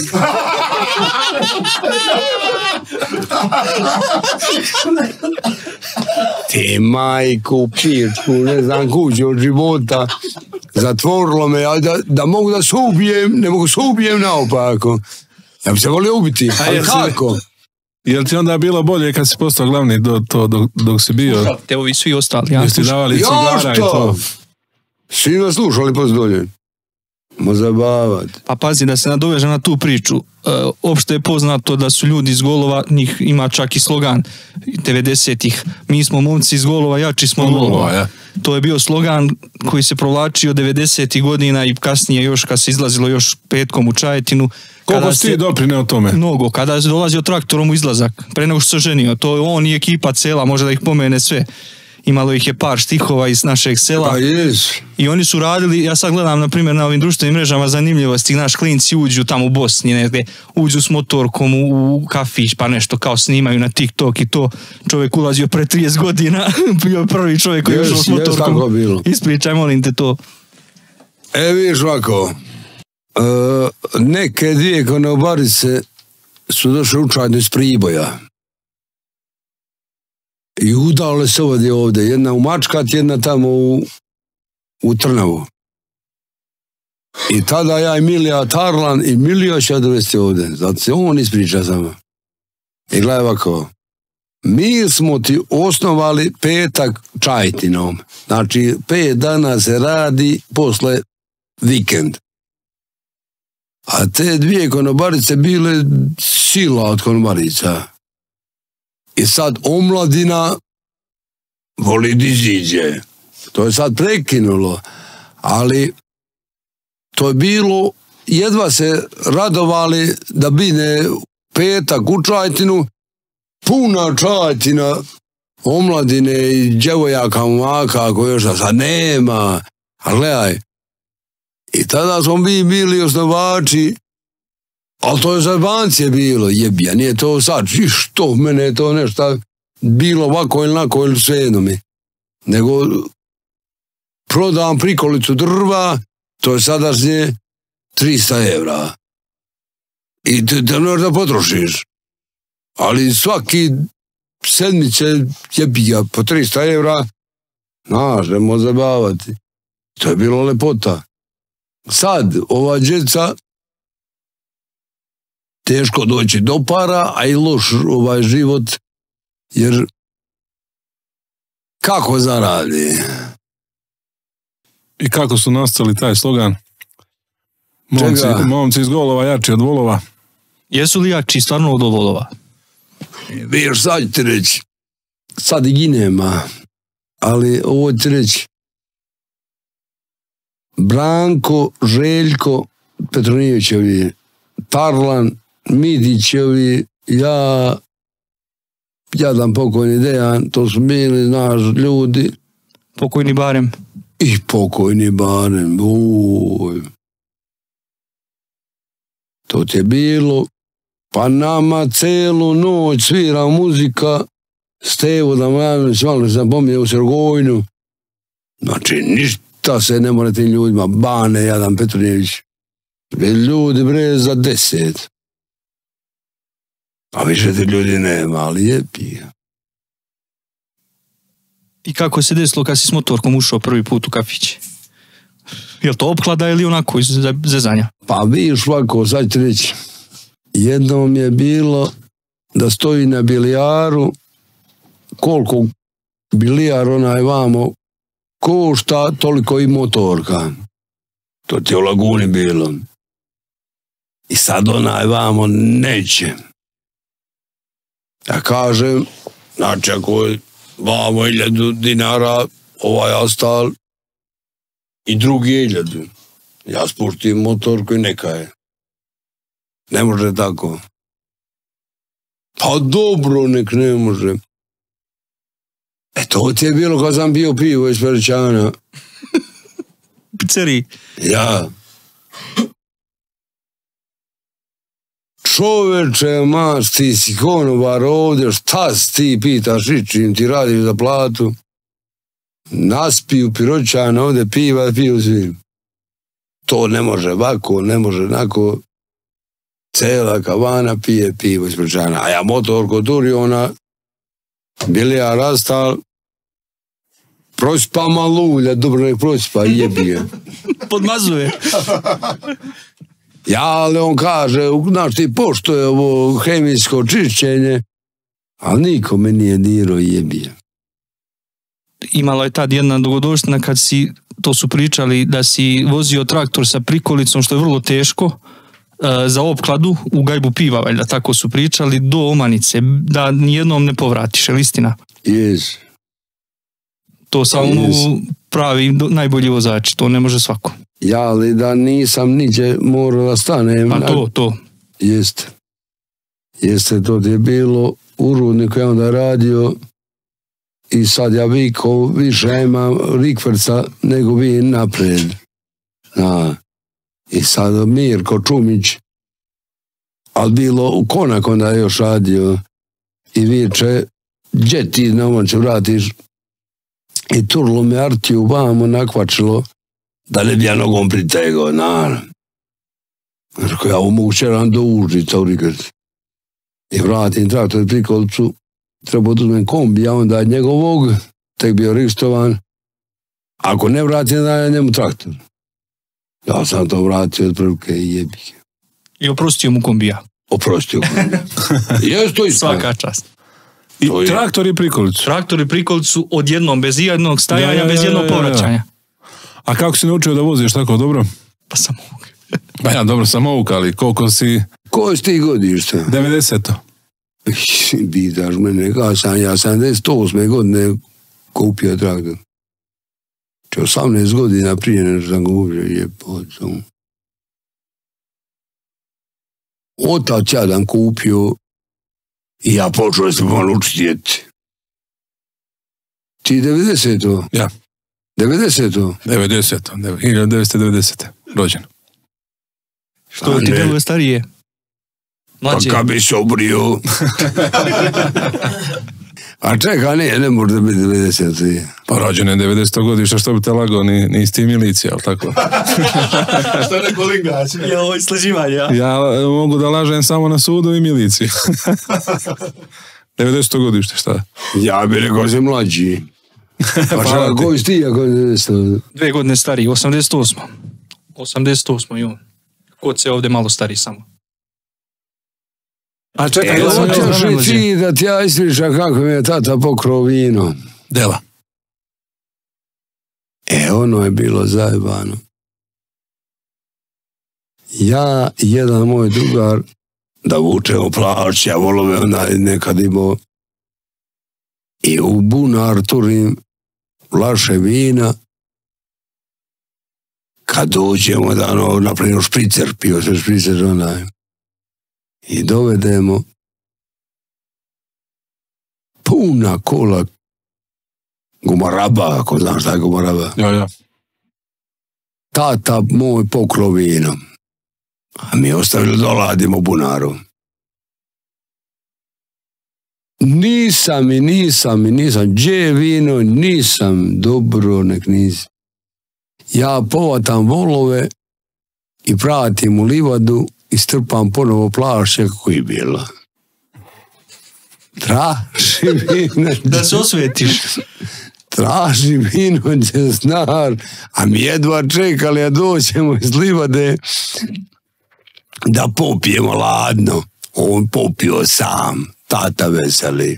S2: Te majku, pičku, ne znam kuću od života. Zatvorilo me, ja da, da mogu da se ubijem, ne mogu se ubijem naopako. Ja bi se volio ubiti, ali kako?
S1: Jel ti onda bilo bolje kad si postao glavni do, to, dok, dok si bio?
S4: Te ovi svi ostali, ja.
S1: Jesi ti davali cigara i to?
S2: Svi nas slušali posle dolje. Mo zabavat.
S4: Pa pazi, da se nadoveže na tu priču. E, opšte je poznato da su ljudi iz Golova, njih ima čak i slogan devedesetih. Mi smo momci iz Golova, jači smo od Golova. Ja. To je bio slogan koji se provlačio devedesetih godina i kasnije još kad se izlazilo još petkom u Čajetinu.
S1: Koliko si ti doprineo tome?
S4: Mnogo. Kada je dolazio traktorom u izlazak, pre nego što se ženio, to je on i ekipa cela, može da ih pomene sve. Imalo ih je par stihova iz našeg sela.
S2: Pa jes.
S4: I oni su radili, ja sad gledam na primjer na ovim društvenim mrežama zanimljivosti, naš klinci uđu tamo u Bosni, negdje, uđu s motorkom u, u kafić pa nešto kao snimaju na TikTok i to. Čovjek ulazio pre trideset godina, bio prvi čovjek koji je ušao s motorkom.
S2: Tako bilo.
S4: Ispričaj, molim te to.
S2: E, vidiš ovako, e, neke dvije konobarice su došle učajno iz Priboja. I udale se ovdje ovdje, jedna u Mačkat, jedna tamo u, u Trnavu. I tada ja i Milija Tarlan i Milija će dovesti ovdje, zato se on ispriča samo. I gledaj ovako, mi smo ti osnovali petak Čajtinom, znači pet dana se radi posle vikend. A te dvije konobarice bile sila od konobarica. I sad omladina voli da iziđe. To je sad prekinulo. Ali to je bilo, jedva se radovali da bine petak u Čajetinu, puna Čajetina, omladine i djevojaka, momaka, ako još da sad nema, a gledaj. I tada smo mi bili osnovači, ali to je za bancije bilo, jebija, nije to sad, što, mene je to nešto bilo ovako ili nako ili svejedno mi. Nego prodam prikolicu drva, to je sadašnje trista evra. I te, te možda potrošiš. Ali svaki sedmice jebija po trista evra, znaš, nemo zabavati. To je bilo lepota. Sad, ova djeca, teško doći do para, a i loš ovaj život, jer kako zaradi?
S1: I kako su nastali taj slogan? Momci, momci iz golova jači od volova.
S4: Jesu li jači stvarno od volova?
S2: Viš, sad ću ti reći, sad i nema, ali ovo ću reći, Branko, Željko, Petronijevićevi, Tarlan, Midićevi, ja, jadan pokojni Dejan, to su bili, znaš, ljudi.
S4: Pokojni Barem.
S2: I pokojni Barem, uj. To ti je bilo, pa nama celu noć svira muzika, Stevo Damjanović, malo sam pomije u Srgojnu. Znači, ništa se ne mora tim ljudima, Bane, Jadan Petronijević. Ljudi bre za deset. A više ti ljudi nema, ali je pija.
S4: I kako se desilo kad si s motorkom ušao prvi put u kafić? Je li to opklada ili onako iz zezanja?
S2: Pa viš ovako, sad ću reći. Jednom je bilo da stoji na bilijaru, koliko bilijar onaj vamo košta, toliko i motorka. To ti je u Laguni bilo. I sad onaj vamo neće. Ja kažem, znači ako je vamo iljadu dinara, ovaj ostal i drugi iljadu. Ja spuštim motorku i neka je. Ne može tako. Pa dobro, nek ne može. E to ti je bilo kad sam bio pivo iz Peričana.
S4: Pizzeriji?
S2: Ja. Čoveče, maš, ti si konobar ovdje, šta si ti pitaš, čim ti radiš za platu? Naspiju Piroćana, ovdje piva, piju svi. To ne može ovako, ne može onako. Cela kavana pije pivo iz Piroćana. A ja motorko Turiona, bilijar rastal, prospa malulja, dobro nek prospa, jebi ga.
S4: Podmazuje.
S2: Ja, ali on kaže, znaš ti, pošto je ovo hemijsko čišćenje, ali niko me nije dirao, jebija.
S4: Imala je tad jedna dogodovština kad si, to su pričali, da si vozio traktor sa prikolicom, što je vrlo teško, za opkladu u gajbu piva, valjda, tako su pričali, do Omanice, da nijednom ne povratiš, je li istina?
S2: Jes.
S4: To samo yes. Pravi najbolji vozači, to ne može svako.
S2: Ja, ali da nisam niđe morao da stanem.
S4: Pa to, to.
S2: Jeste. Jeste, to je bilo u Rudniku, ja onda radio i sad ja vikao, više imam rikverca nego vi napred. Na. I sad Mirko Čumić, ali bilo u Konak onda je još radio i viče, gdje ti na ovom će vratiš? I turlo me Artiju vamo nakvačilo da ne bi ja nogom pritegao, naravno. Rekao, ja mogu čeram do Užica u Rikerci. I vratim traktor prikolicu, treba oduzmem kombi, ja onda njegovog, tek bio registrovan. Ako ne vratim, da je njemu traktor. Ja sam to vratio od prvke i jebike.
S4: I oprostio mu kombija.
S2: Oprostio kombija. Jes to isto.
S4: Svaka čast.
S1: I traktor i prikolicu.
S4: Traktor i prikolicu odjednom, bez jednog stajanja, ja, ja, ja, bez jednog povraćanja. Ja.
S1: A kako si naučio da voziš tako dobro?
S4: Pa samouk.
S1: Pa ja, dobro, samouk, ali koliko si...
S2: Koje si ti godište?
S1: devedeseto.
S2: Pitaš mene, kada sam ja sedamdeset osme godine kupio traktor. osamnaest godina prije nego sam kupio, je potom. otac jadan kupio i ja počeo sam malo učiti jeti. Ti devedeseto?
S1: Ja.
S2: devedeseto?
S1: devedeseto. hiljadu devetsto devedesete. Rođen.
S4: Što ti djeluje starije? Mlađe?
S2: Pa kad bi se obrio. A čeka, ne, ne može biti devedeseto.
S1: Pa rođen je devedeseto godište, što bi te lagao, ni, nisi ti milicija, ali tako?
S3: Što je neko lingač?
S4: Je ovo islaživanje, ja?
S1: Ja mogu da lažem samo na sudu i miliciji. devedeseto godište, šta?
S2: Ja bi rekao se mlađi. Pa šta, koji si ti, ako je devedeseto?
S4: Dve godine stariji, osamdeset osma. osamdeset osma i on. Kod se ovdje malo stariji samo.
S1: A čekaj,
S2: Evo,
S1: ja sam
S2: hoćeš
S1: još
S2: li ti da ti ja ispričam kako mi je tata pokrao vino?
S1: Dela.
S2: E, ono je bilo zajebano. Ja i jedan moj drugar, da vučemo plač, ja volove onaj nekad imao, i u bunar turim flaše vina, kad dođemo da ono, naprimjer špricer, pio se špricer onaj, i dovedemo puna kola gumaraba, ako znaš šta je gumaraba.
S1: Ja, ja.
S2: Tata moj pokro vino, a mi ostavili doladimo bunaru. Nisam i nisam i nisam, gdje vino, nisam, dobro, nek nisam. Ja povatam volove i pratim u livadu i strpam ponovo plašće kako je bila. Traži vino.
S4: Da se osvetiš.
S2: Traži vino džesnar, a mi jedva čekali da doćemo iz livade da popijemo ladno. On popio sam, tata veseli.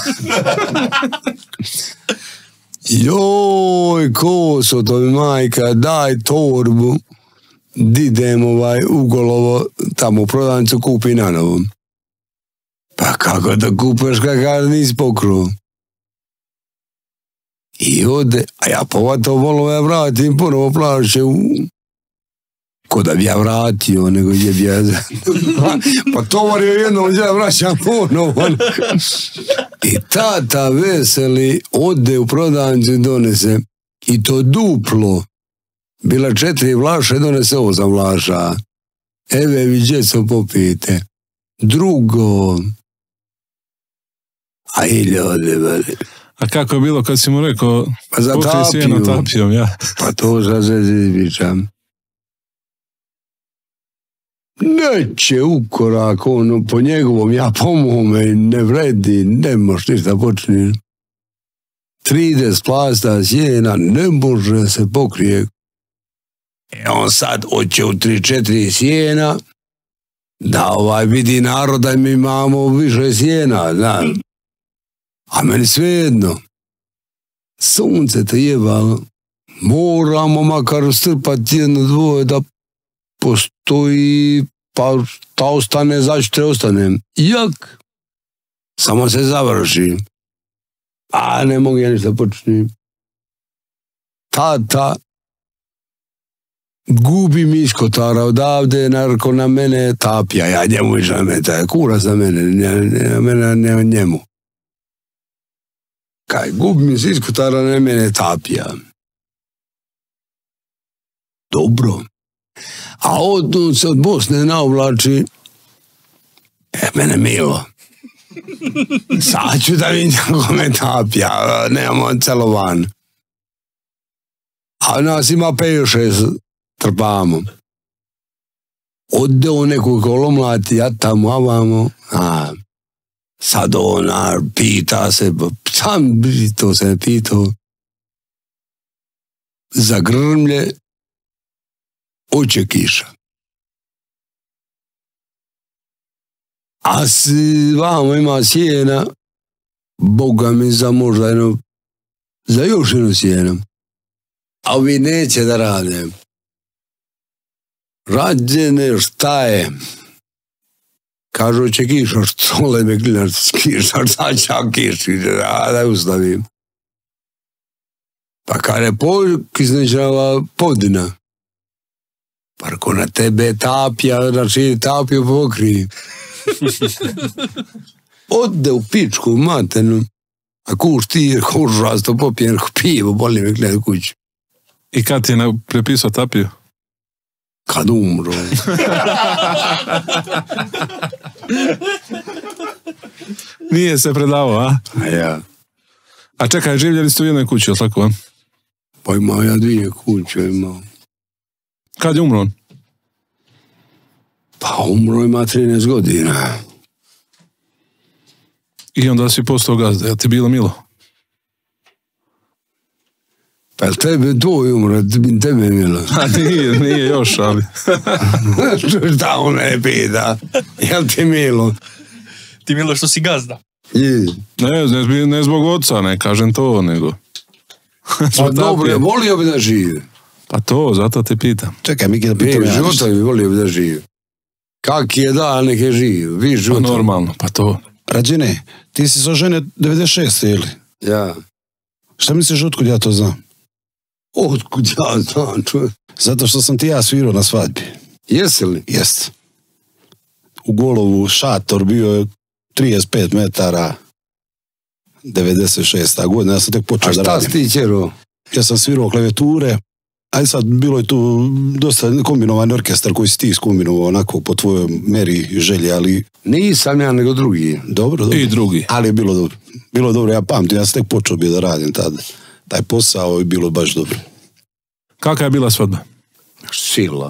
S2: Joj, koso, to mi majka, daj torbu, didem ovaj ugolovo, tamo u prodavnicu kupi na novom. Pa kako da kupeš kakav nis pokruo? I ode, a ja povato volove vratim, ponovo plaše u... Ko da bi ja vratio, nego je bi ja... Pa tovario jednom, ja vraćam ponovo. I tata veseli ode u prodavnicu i donese. I to duplo. Bila četiri vlaše, donese osam vlaša. Eve, vi djeco popijete. Drugo. A i ljudi, veli.
S1: A kako je bilo kad si mu rekao
S2: Pa za
S1: pokrij sjeno
S2: tapiju.
S1: tapijom, ja?
S2: Pa to za se izvičam. Neće ukorak, ono, po njegovom, ja po mome, ne vredi, ne moš ništa počiniti. trideset plasta sjena, ne može se pokrije. E on sad hoće u tri četiri sjena, da ovaj vidi narod da mi imamo više sjena, da. A meni svejedno. Sunce te jebalo. Moramo makar strpati jedno dvoje da postoji, pa ta ostane, zašto ostane. Jak, samo se završi. A ne mogu ja ništa početi. Tata gubi mi iz kotara odavde, narko na mene tapija, ja njemu više ne taj kura za mene, ne, ne, mene ne njemu. Kaj, gubi mi iz kotara, na mene tapija. Dobro. A od, se od Bosne nauvlači, e, mene milo. Sad ću da vidim kako me tapija, nemamo celovan. A nas ima pet šest trpamo. Ode u neku kolomlati, ja tamo, avamo, a sad ona pita se, sam to se pitao, zagrmlje, oće kiša. A si vamo ima sjena, Boga mi za možda jedno, za još jedno sjena. A ovi neće da rade. Rađene šta je? Kažu će kiša, što le me glinaš, kiša, šta će kiši, a da ustavim. Pa kada je pokisnećava podina, Pa ako na tebe tapija, znači tapiju pokri. Ode u pičku matenu, a kuš ti, kuš rasto popijen pivo, boli me gleda kuću.
S1: I kad ti je prepisao tapiju?
S2: Kad umro.
S1: Nije se predavao, a?
S2: A ja.
S1: A čekaj, živjeli ste u jednoj kući, ili tako?
S2: Pa imao ja dvije kuće, imao.
S1: Kad je umro on?
S2: Pa umro ima trinaest godina.
S1: I onda si postao gazda, jel ti bilo milo?
S2: Pa tebe tvoj umro, tebe je milo.
S1: A nije, nije još, ali...
S2: Šta on ne pita? Jel ti milo?
S4: Ti milo što si gazda.
S2: Je.
S1: Ne, ne, ne zbog oca, ne kažem to, nego...
S2: Pa dobro, volio bi da živi.
S1: Pa to, zato te pitam.
S3: Čekaj, Miki, da pitam
S2: Ne,
S3: ja
S2: života
S3: nešto.
S2: bi volio bi da živi. Kak je da, nek je živ. Vi
S1: Pa
S2: života.
S1: normalno, pa to.
S3: Rađene, ti si se oženio devedeset šeste ili?
S2: Ja.
S3: Šta misliš otkud ja to znam?
S2: Otkud ja znam, čuj.
S3: Zato što sam ti ja svirao na svadbi.
S2: Jesi li?
S3: Jest. U Golovu šator bio je trideset pet metara, devedeset šesta godina, ja sam tek počeo
S2: A
S3: da
S2: šta
S3: radim.
S2: si ti ćero?
S3: Ja sam svirao klavijature, a sad bilo je tu dosta kombinovani orkestar koji si ti iskombinovao onako po tvojoj meri i želji, ali
S2: Nisam ja, nego drugi.
S3: dobro, dobro.
S1: I drugi.
S3: Ali je bilo dobro. Bilo je dobro, ja pamtim, ja sam tek počeo bio da radim tada. Taj posao je bilo baš dobro.
S1: Kakva je bila svadba?
S2: Sila.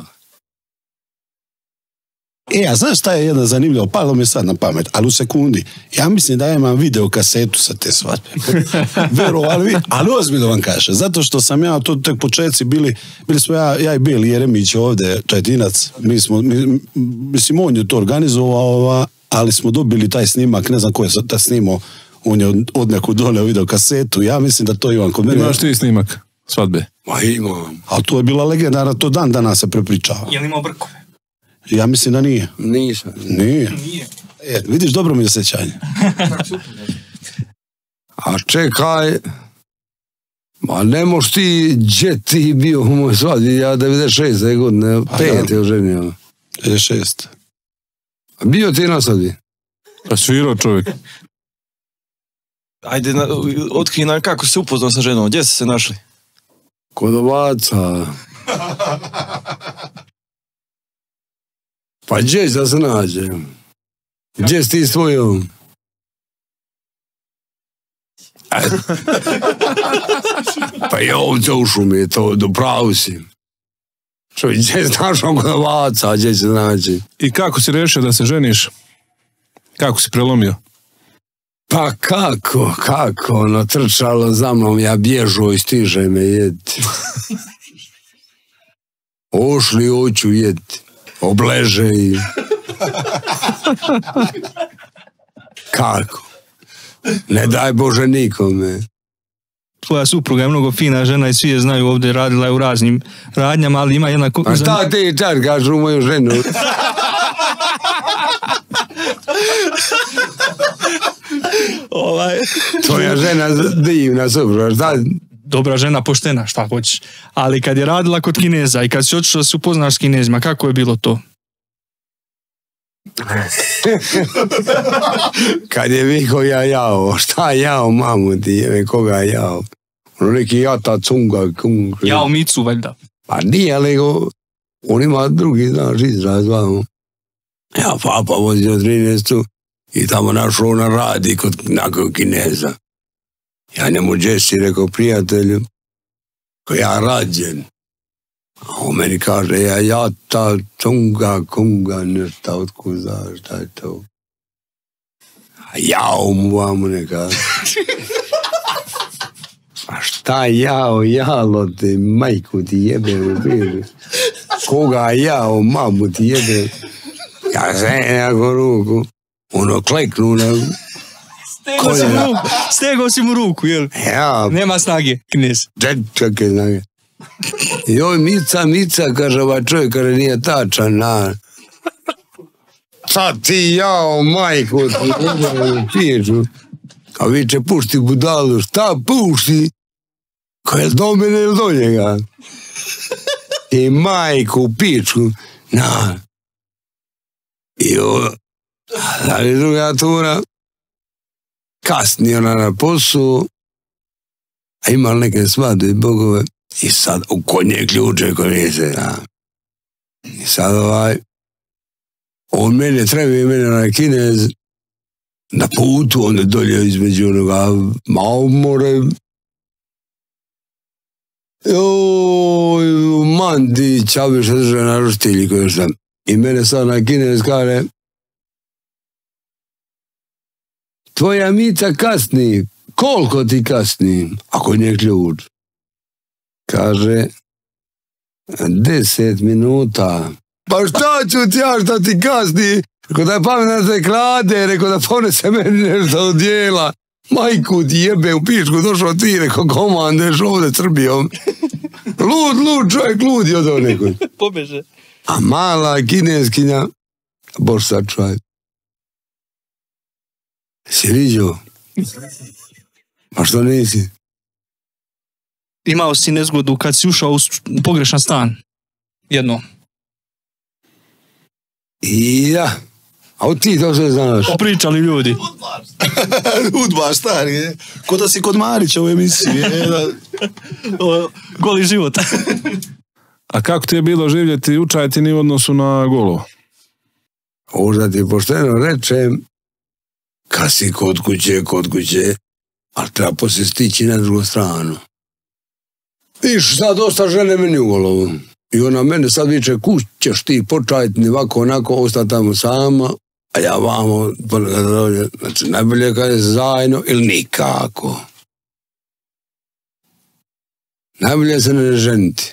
S3: E, a znaš šta je jedna zanimljiva, palo mi sad na pamet, ali u sekundi, ja mislim da ja imam video kasetu sa te svadbe. Verovali vi, ali ozbiljno vam kaže, zato što sam ja, to tek početci bili, bili smo ja, ja i Beli Jeremić ovde, Čajetinac, mi smo, mi, mislim, on je to organizovao, ali smo dobili taj snimak, ne znam ko je taj snimao, on je od, od neku doneo video kasetu, ja mislim da to Ivan kod mene.
S1: Imaš ti snimak svadbe?
S2: Ma imam.
S3: Ali to je bila legendarna, to dan danas se prepričava.
S4: Je li imao brkove?
S3: Ja mislim da nije.
S2: Nisam.
S3: Nije.
S4: Nije.
S3: E, vidiš, dobro mi je osjećanje.
S2: A čekaj, ma ne moš ti, gdje ti bio u moj svadbi, ja devedeset šeste godine, pet je oženio.
S3: devedeset šeste.
S2: A bio ti na svadbi?
S1: Pa svirao čovjek.
S5: Ajde, na, otkrij nam kako se upoznao sa ženom, gdje ste se našli?
S2: Kod ovaca. Pa gdje da se nađem? Gdje si ti s tvojom? Pa je ovdje u šumi, to dopravo si. Što, gdje si našao kod ovaca, gdje se nađe?
S1: I kako si rešio da se ženiš? Kako si prelomio?
S2: Pa kako, kako, ono trčalo za mnom, ja bježao i stiže me jeti. Ošli hoću jeti, obleže i... Kako? Ne daj Bože nikome.
S4: Tvoja supruga je mnogo fina žena i svi je znaju ovdje, radila je u raznim radnjama, ali ima jedna...
S2: A šta ti čar kažu u moju ženu?
S4: Ovaj...
S2: Tvoja žena divna supruga, šta?
S4: Dobra žena, poštena, šta hoćeš. Ali kad je radila kod Kineza i kad si otišao da se upoznaš s Kinezima, kako je bilo to?
S2: Kad je viko ja jao, šta jao mamu ti, jeve koga jao? Ono neki jata cunga, kung.
S4: Jao Micu, valjda.
S2: Pa nije, nego on ima drugi, znaš, izraz, vamo. Ja papa vozio trinaestu i tamo našao na radi kod nakon Kineza. Ja njemu Jesse rekao prijatelju, ko ja rađen. A on meni kaže, ja jata, cunga, kunga, nešto otkud znaš, šta je to? A jao mu vamo ne kaže. A šta jao, jalo te, majku ti jebe u biru. Koga jao, mamu ti jebe. Ja se jako ruku, ono kleknu na...
S4: Stego si mu ruku, stego si mu ruku, jel?
S2: Ja,
S4: Nema snage, Kinez.
S2: čekaj, snage. Joj, Mica, Mica, kaže ova čovjek, kaže nije tačan, na. Sad ti jao, majku, ti jebe u piču. A viče, pušti budalu, šta pušti? Ko je do mene ili do njega? I majku, pičku, na. I o, ali druga tura, kasni ona na poslu, a imala neke svadbe i bogove, i sad u konje ključe koje se, na. I sad ovaj, on mene treba i mene na Kinez, na putu, onda dolje između onoga Maumore, joj, Mandić, a bi što drže na roštilji koji sam. I mene sad na Kinez kaže, tvoja mita kasni, koliko ti kasni, ako nije ključ? Kaže, deset minuta. Pa šta ću ti ja šta ti kasni? Rekao da je pametno se krade, rekao da ponese meni nešto od dijela. Majku ti jebe u pičku, došao ti, rekao komandeš ovdje Srbijom. Lud, lud čovjek, lud je od ovo nekoj.
S4: Pobeže.
S2: A mala kineskinja, bož sad čovjek. Si vidio? Pa što nisi?
S4: Imao si nezgodu kad si ušao u pogrešan stan. Jedno.
S2: I ja. A ti to sve znaš.
S4: Pričali ljudi.
S3: Udbaš, stari, je. Ko da si kod Marića u emisiji.
S4: Goli život.
S1: A kako ti je bilo živjeti u Čajetini u odnosu na Golovo?
S2: Možda ti pošteno rečem, kad si kod kuće, kod kuće, ali treba poslije stići na drugu stranu. Viš, sad dosta žene meni u Golovu. I ona mene sad viče, kućeš ti po Čajetini, ovako, onako, ostati tamo sama, a ja vamo, znači, najbolje kad je zajedno ili nikako. Najbolje se ne ženiti.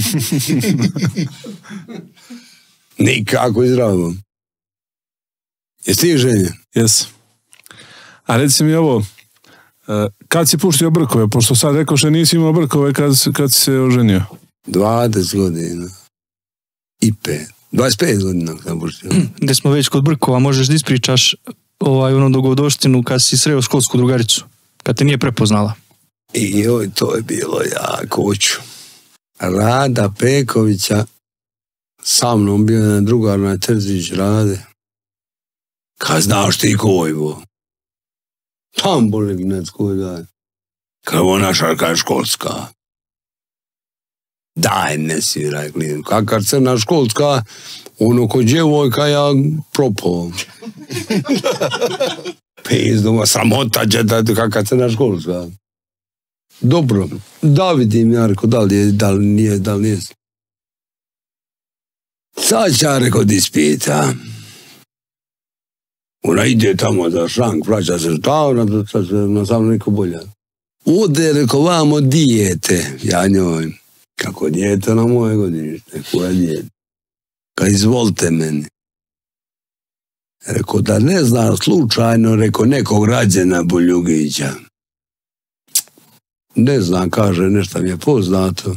S2: Nikako i zdravo. Jesi ti ženjen?
S1: Jes. A reci mi ovo, kad si puštio brkove, pošto sad rekao što nisi imao brkove kad, kad si se oženio?
S2: dvadeset godina. I pet. dvadeset pet godina sam puštio.
S4: Gde smo već kod brkova, možeš da ispričaš ovaj, ono dogodoštinu kad si sreo školsku drugaricu, kad te nije prepoznala.
S2: I joj, to je bilo jako oću. Rada Pekovića, sa mnom bio na drugar na Terzić Rade. Kad znaš ti kojbo? Tam boli gnec koji daje. Kad ovo naša kaj školska. Daj, ne sviraj klin. Kakar crna školska, ono ko djevojka ja propao. Pizdoma, sramota će da kakar crna školska. Dobro, David im ja rekao, da li je, da li nije, da li nije. Sad će ja rekao da ispita. Ona ide tamo za šank, vraća se stavna, na sam neko bolja. Ode, rekao, vamo dijete, ja njoj. Kako dijete na moje godinište, koja dijete? Kad izvolite meni. Rekao, da ne znam slučajno, rekao, nekog Rađena Boljugića. Ne znam, kaže, nešto mi je poznato.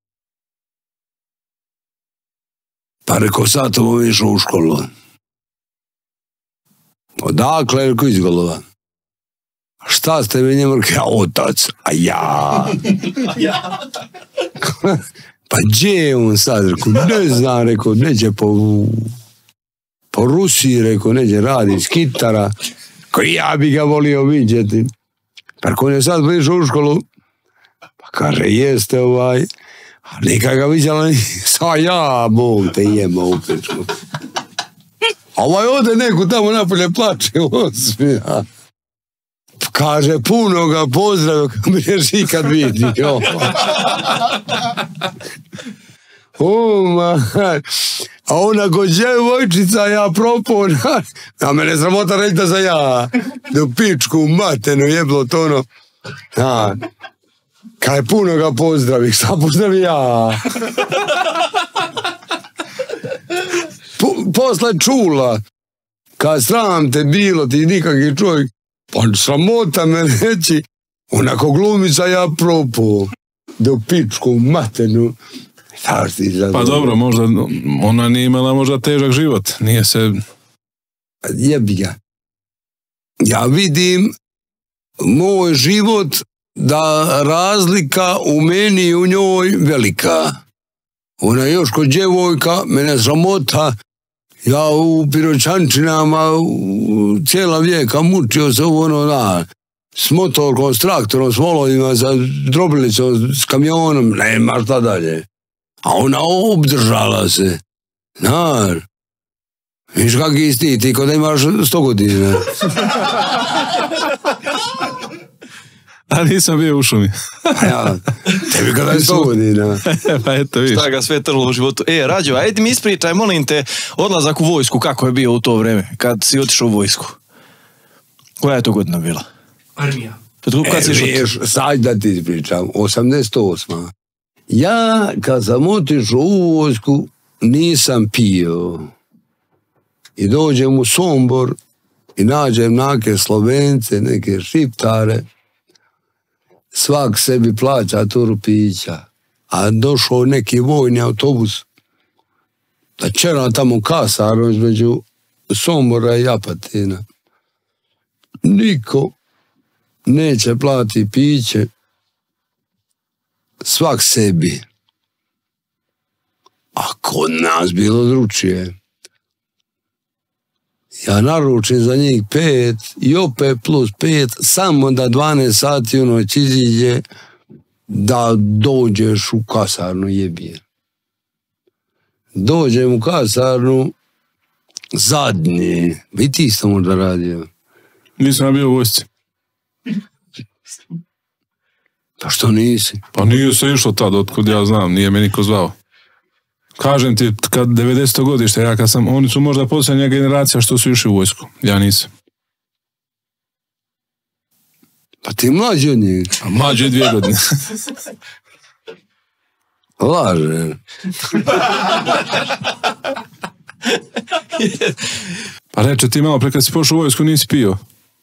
S2: Pa rekao, sad to bom išao u školu. Odakle, rekao, iz Golova. Šta ste mi njemu, rekao, ja, otac, a ja. Pa gdje je on sad, rekao, ne znam, rekao, neđe po, po Rusiji, rekao, neđe radi iz kitara, koji ja bi ga volio vidjeti. Pa rekao, on je sad išao u školu, pa kaže, jeste ovaj, a nikak ga vidjela, sa ja, Bog te jema u pečku. A ovaj ode neku tamo napolje plače, osmija. Kaže, puno ga pozdravio, kad mi neš ikad vidio. A ona ko djevojčica, ja propao, a mene sramota reći da sam ja, do pičku matenu jeblo to ono. A, kaj puno ga pozdravi, šta pozdravi ja? Po, posle čula, kad sram te bilo, ti nikakvi čovjek, pa sramota me reći, onako glumica ja propao, do pičku matenu.
S1: Pa dobro, možda ona nije imala možda težak život, nije se...
S2: Jebi ga. Ja vidim moj život da razlika u meni i u njoj velika. Ona je još kod djevojka, mene sramota, ja u Piroćančinama u cijela vijeka mučio se u ono, da, s motorkom, s traktorom, s volovima, sa drobilicom, s kamionom, nema šta dalje. A ona obdržala se. Znaš, viš kak isti, ti kod da imaš sto godina.
S1: A nisam bio u šumi.
S2: Ja, tebi kada je sto godina.
S1: Pa eto, viš.
S5: Šta ga sve trlo u životu. E, Rađo, ajde mi ispričaj, molim te, odlazak u vojsku, kako je bio u to vreme, kad si otišao u vojsku? Koja je to godina bila?
S4: Armija.
S5: Kad si
S2: E, viš, sad da ti ispričam, osamdeset osma. Ja, kad sam otišao u vojsku, nisam pio. I dođem u Sombor i nađem neke Slovence, neke Šiptare. Svak sebi plaća turu pića. A došao neki vojni autobus da čera tamo kasaru između Sombora i Apatina. Niko neće plati piće. Svak sebi. A kod nas bilo dručije. Ja naručim za njih pet i opet plus pet, samo da dvanaest sati u noć iziđe da dođeš u kasarnu jebije. Dođem u kasarnu zadnji. I ti isto možda radio.
S1: Nisam ja bio u vojsci.
S2: Pa što nisi?
S1: Pa nije se išlo tad, otkud ja znam, nije me niko zvao. Kažem ti, kad devedeseto godište, ja kad sam, oni su možda posljednja generacija što su išli u vojsku. Ja nisam.
S2: Pa ti mlađi od njih?
S1: A mlađi je dvije godine.
S2: Laže.
S1: Pa reče ti malo pre kad si pošao u vojsku nisi pio.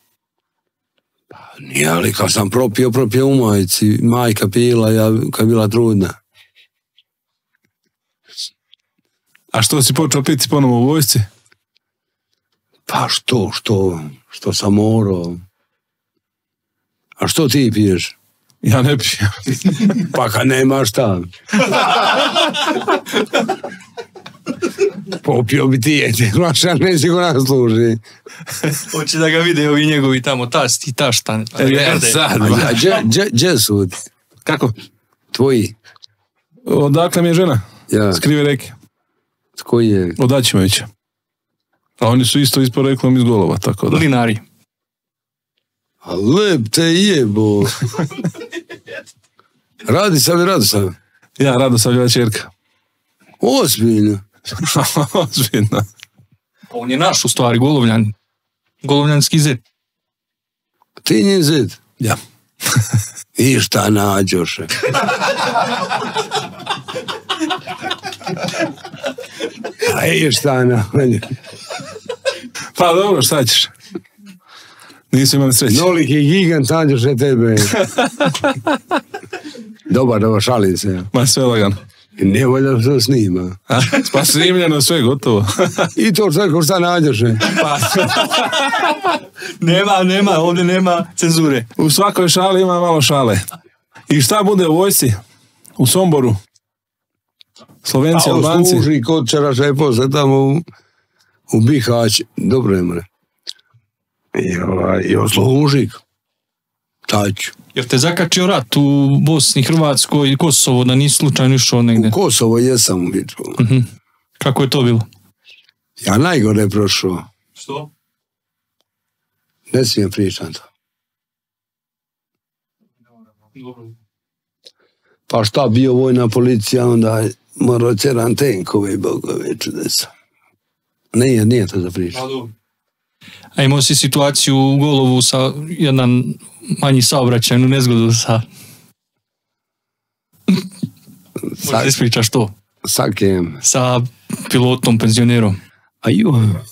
S2: Pa nije, ali kad sam propio, propio u majici. Majka pila, ja kad je bila trudna.
S1: A što si počeo piti ponovo u vojsci?
S2: Pa što, što, što sam morao. A što ti piješ?
S1: Ja ne pijem.
S2: Pa kad nema šta. Popio bi ti jete, maša neće ko nas služi.
S4: Hoće da ga vide ovi njegovi tamo tasti i taštane.
S1: E, sad.
S2: A gdje su ti?
S1: Kako?
S2: Tvoji?
S1: Odakle mi je žena?
S2: Ja.
S1: S Krive reke.
S2: S koji je?
S1: Od Aćimovića. A oni su isto isporeklom iz Golova, tako da.
S4: Linari.
S2: A lep te jebo. Radi sam i radi sam.
S1: Ja, Radosavljeva čerka.
S2: Ozbiljno.
S1: Ozbiljno.
S4: On je naš u stvari, Golovljan. Golovljanski zet.
S2: Ti njen zed?
S1: Ja.
S2: I šta nađoše? A i šta nađoše?
S1: Pa dobro, šta ćeš? Nisu imali sreće.
S2: Noliki gigant nađoše tebe. Dobar, dobar, šalim se.
S1: Ma sve lagano.
S2: Ne volja se snima.
S1: A, pa snimljeno sve, gotovo.
S2: I to što šta nađoše?
S4: Pa. nema, nema, ovdje nema cenzure.
S1: U svakoj šali ima malo šale. I šta bude u vojsci? U Somboru? Slovenci, Albanci?
S2: A usluži kod čaraša je posle tamo u, u Bihać. Dobro je mre. I, ovaj, i oslužik. Taću.
S4: Jer te zakačio rat u Bosni, Hrvatskoj i Kosovo, da nisi slučajno išao negdje?
S2: U Kosovo jesam u Biču.
S4: Uh-huh. Kako je to bilo?
S2: Ja najgore prošao.
S4: Što?
S2: Ne smijem pričati to. Pa šta bio vojna policija, onda morao ceran tenkove i bogove čudesa. Nije, nije to za pričati.
S4: A imao si situaciju u Golovu sa jedan manji saobraćajnu nezgodu sa... Možda ispričaš to?
S2: Sa kim?
S4: Sa pilotom, penzionerom.
S2: A ju.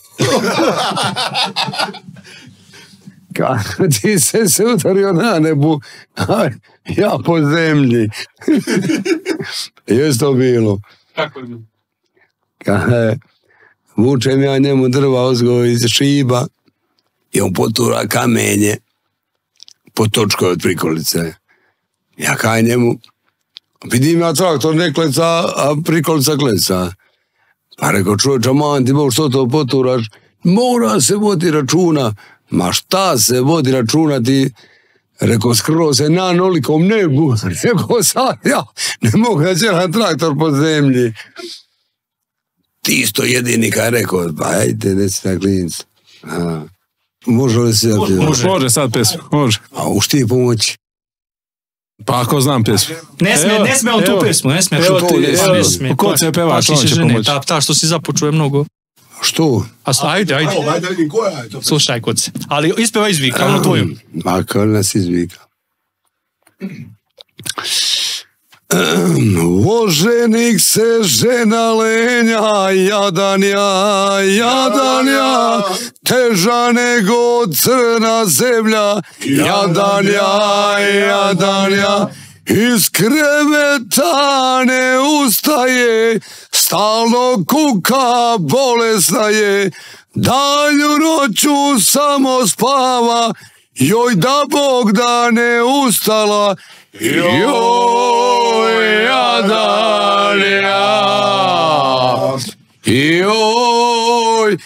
S2: Kako ti se se udario na nebu, a ja po zemlji. Jes to bilo.
S4: Kako je bilo?
S2: Kada vučem ja njemu drva ozgo iz šiba i on potura kamenje po točkoj od prikolice. Ja kaj njemu, Vidim ja traktor ne kleca, a prikolica kleca. Pa rekao, čovječa, man ti Bog, što to poturaš? Mora se vodi računa. Ma šta se vodi računa ti? Rekao, skro se na nolikom nebu. Rekao, sad ja ne mogu da ćeram traktor po zemlji. Ti isto jedini kaj rekao, pa ajde, deci na klincu. Može li se...
S1: Može, može sad pesmu, može.
S2: A u šti pomoći?
S1: Pa ako znam pesmu.
S4: Ne smije, ne smije on tu pesmu, ne smije.
S1: Evo ti,
S4: ne smije.
S1: Ko će pevač, on će pomoći.
S4: Ta, ta što si započuo je mnogo.
S2: Što?
S4: A ajde, ajde.
S3: Ajde vidim koja je to.
S4: Slušaj kod se. Ali ispeva izvika, ono tvojom.
S2: Ma kao nas izvika. Oženik se žena lenja, jadan ja, jadan ja, teža nego crna zemlja, jadan ja, jadan ja, iz kreveta ne ustaje, stalno kuka, bolesna je, danju noću samo spava, joj da Bog da ne ustala, joj, jadan ja, joj,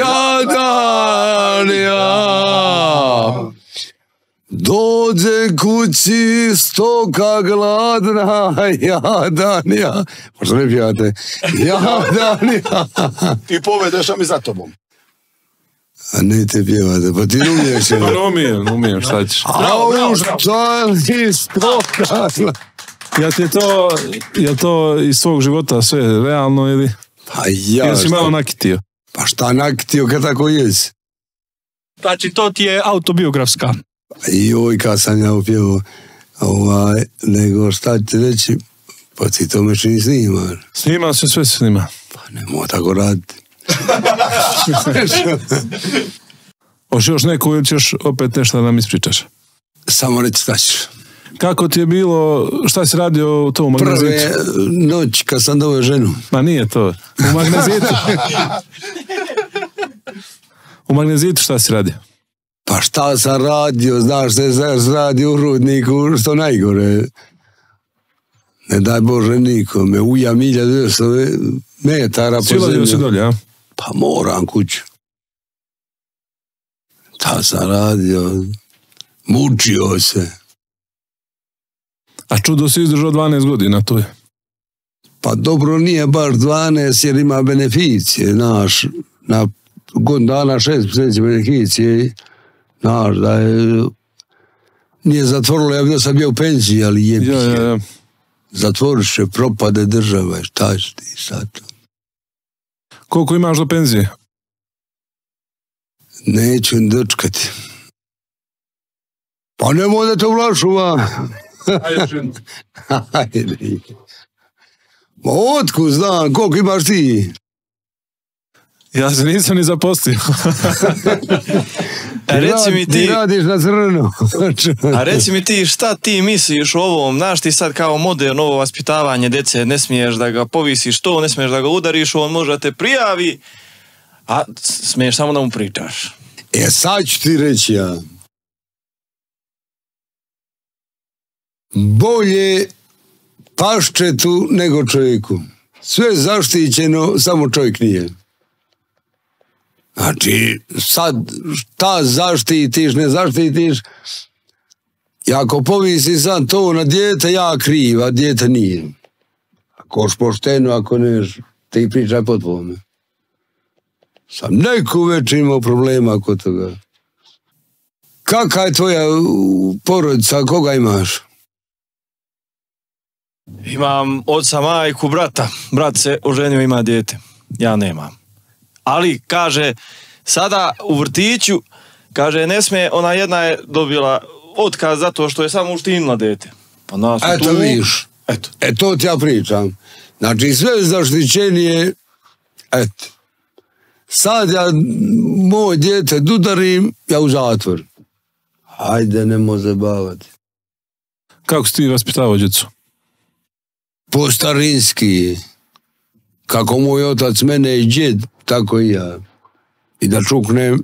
S2: jadan ja. Dođe kući stoka gladna, jadan ja. Možda ne pijate? Jadan ja.
S3: Ti povedeš, a mi za tobom.
S2: A ne te pjevate, pa ti ne umiješ.
S1: Pa umijem, umijem, šta ćeš.
S2: A u šta li stoka?
S1: Ja ti je to, je to iz svog života sve realno ili?
S2: Pa ja.
S1: Ili si malo nakitio?
S2: Pa šta nakitio kad tako jesi?
S4: Znači, to ti je autobiografska.
S2: Joj, kad sam ja upjevao, ovaj, nego šta ti reći, pa ti to meš ni snimaš.
S1: Snima se, sve se snima.
S2: Pa nemoj tako raditi.
S1: Hoš još neku ili ćeš opet nešto da nam ispričaš?
S2: Samo reći šta ćeš.
S1: Kako ti je bilo, šta si radio u tom magnezitu?
S2: Prve noć kad sam doveo ženu.
S1: Ma nije to. U magnezitu. U magnezitu šta si radio?
S2: Pa šta sam radio, znaš se radi u Rudniku, što najgore. Ne daj Bože nikome, uja milja dvjesto metara po zemlju.
S1: Silazio si dolje, a?
S2: Pa moram kuću. Ta sam radio, mučio se.
S1: A čudo si izdržao dvanaest godina, to je.
S2: Pa dobro, nije baš dvanaest jer ima beneficije, znaš, na godinu dana šest mjeseci beneficije, znaš, da je, nije zatvorilo, ja bio sam bio u penziji, ali je
S1: ja, ja, ja.
S2: Zatvoriš se, propade država, šta ćeš ti sad?
S1: Koliko imaš do penzije?
S2: Neću dočekati. Pa nemoj da te uvlašuva. Ajde. Ma otkud znam, koliko imaš ti?
S1: Ja se nisam ni zaposlio.
S5: A reci mi ti...
S2: Ti radiš na crno.
S5: A reci mi ti šta ti misliš o ovom, znaš ti sad kao moderno ovo vaspitavanje djece, ne smiješ da ga povisiš to, ne smiješ da ga udariš, on može da te prijavi, a smiješ samo da mu pričaš.
S2: E sad ću ti reći ja. Bolje paščetu nego čovjeku. Sve zaštićeno, samo čovjek nije. Znači, sad šta zaštitiš, ne zaštitiš, i ako povisi sad to na dijete, ja kriv, a dijete nije. Ako pošteno, ako ne, ti pričaj po tvome. Sam neku već imao problema kod toga. Kakva je tvoja porodica, koga imaš?
S5: Imam oca, majku, brata. Brat se oženio, ima dijete. Ja nemam. Ali, kaže, sada u vrtiću, kaže, ne smije, ona jedna je dobila otkaz zato što je samo uštinila dete. Pa nas
S2: Eto
S5: tu...
S2: viš.
S5: Eto.
S2: E to ti ja pričam. Znači sve zaštićenije, eto. Sad ja moj djete dudarim, ja u zatvor. Hajde, nemoj zabavati.
S1: Kako si ti vaspitavao djecu?
S2: Po starinski. Kako moj otac mene i djed, tako i ja. I da čuknem,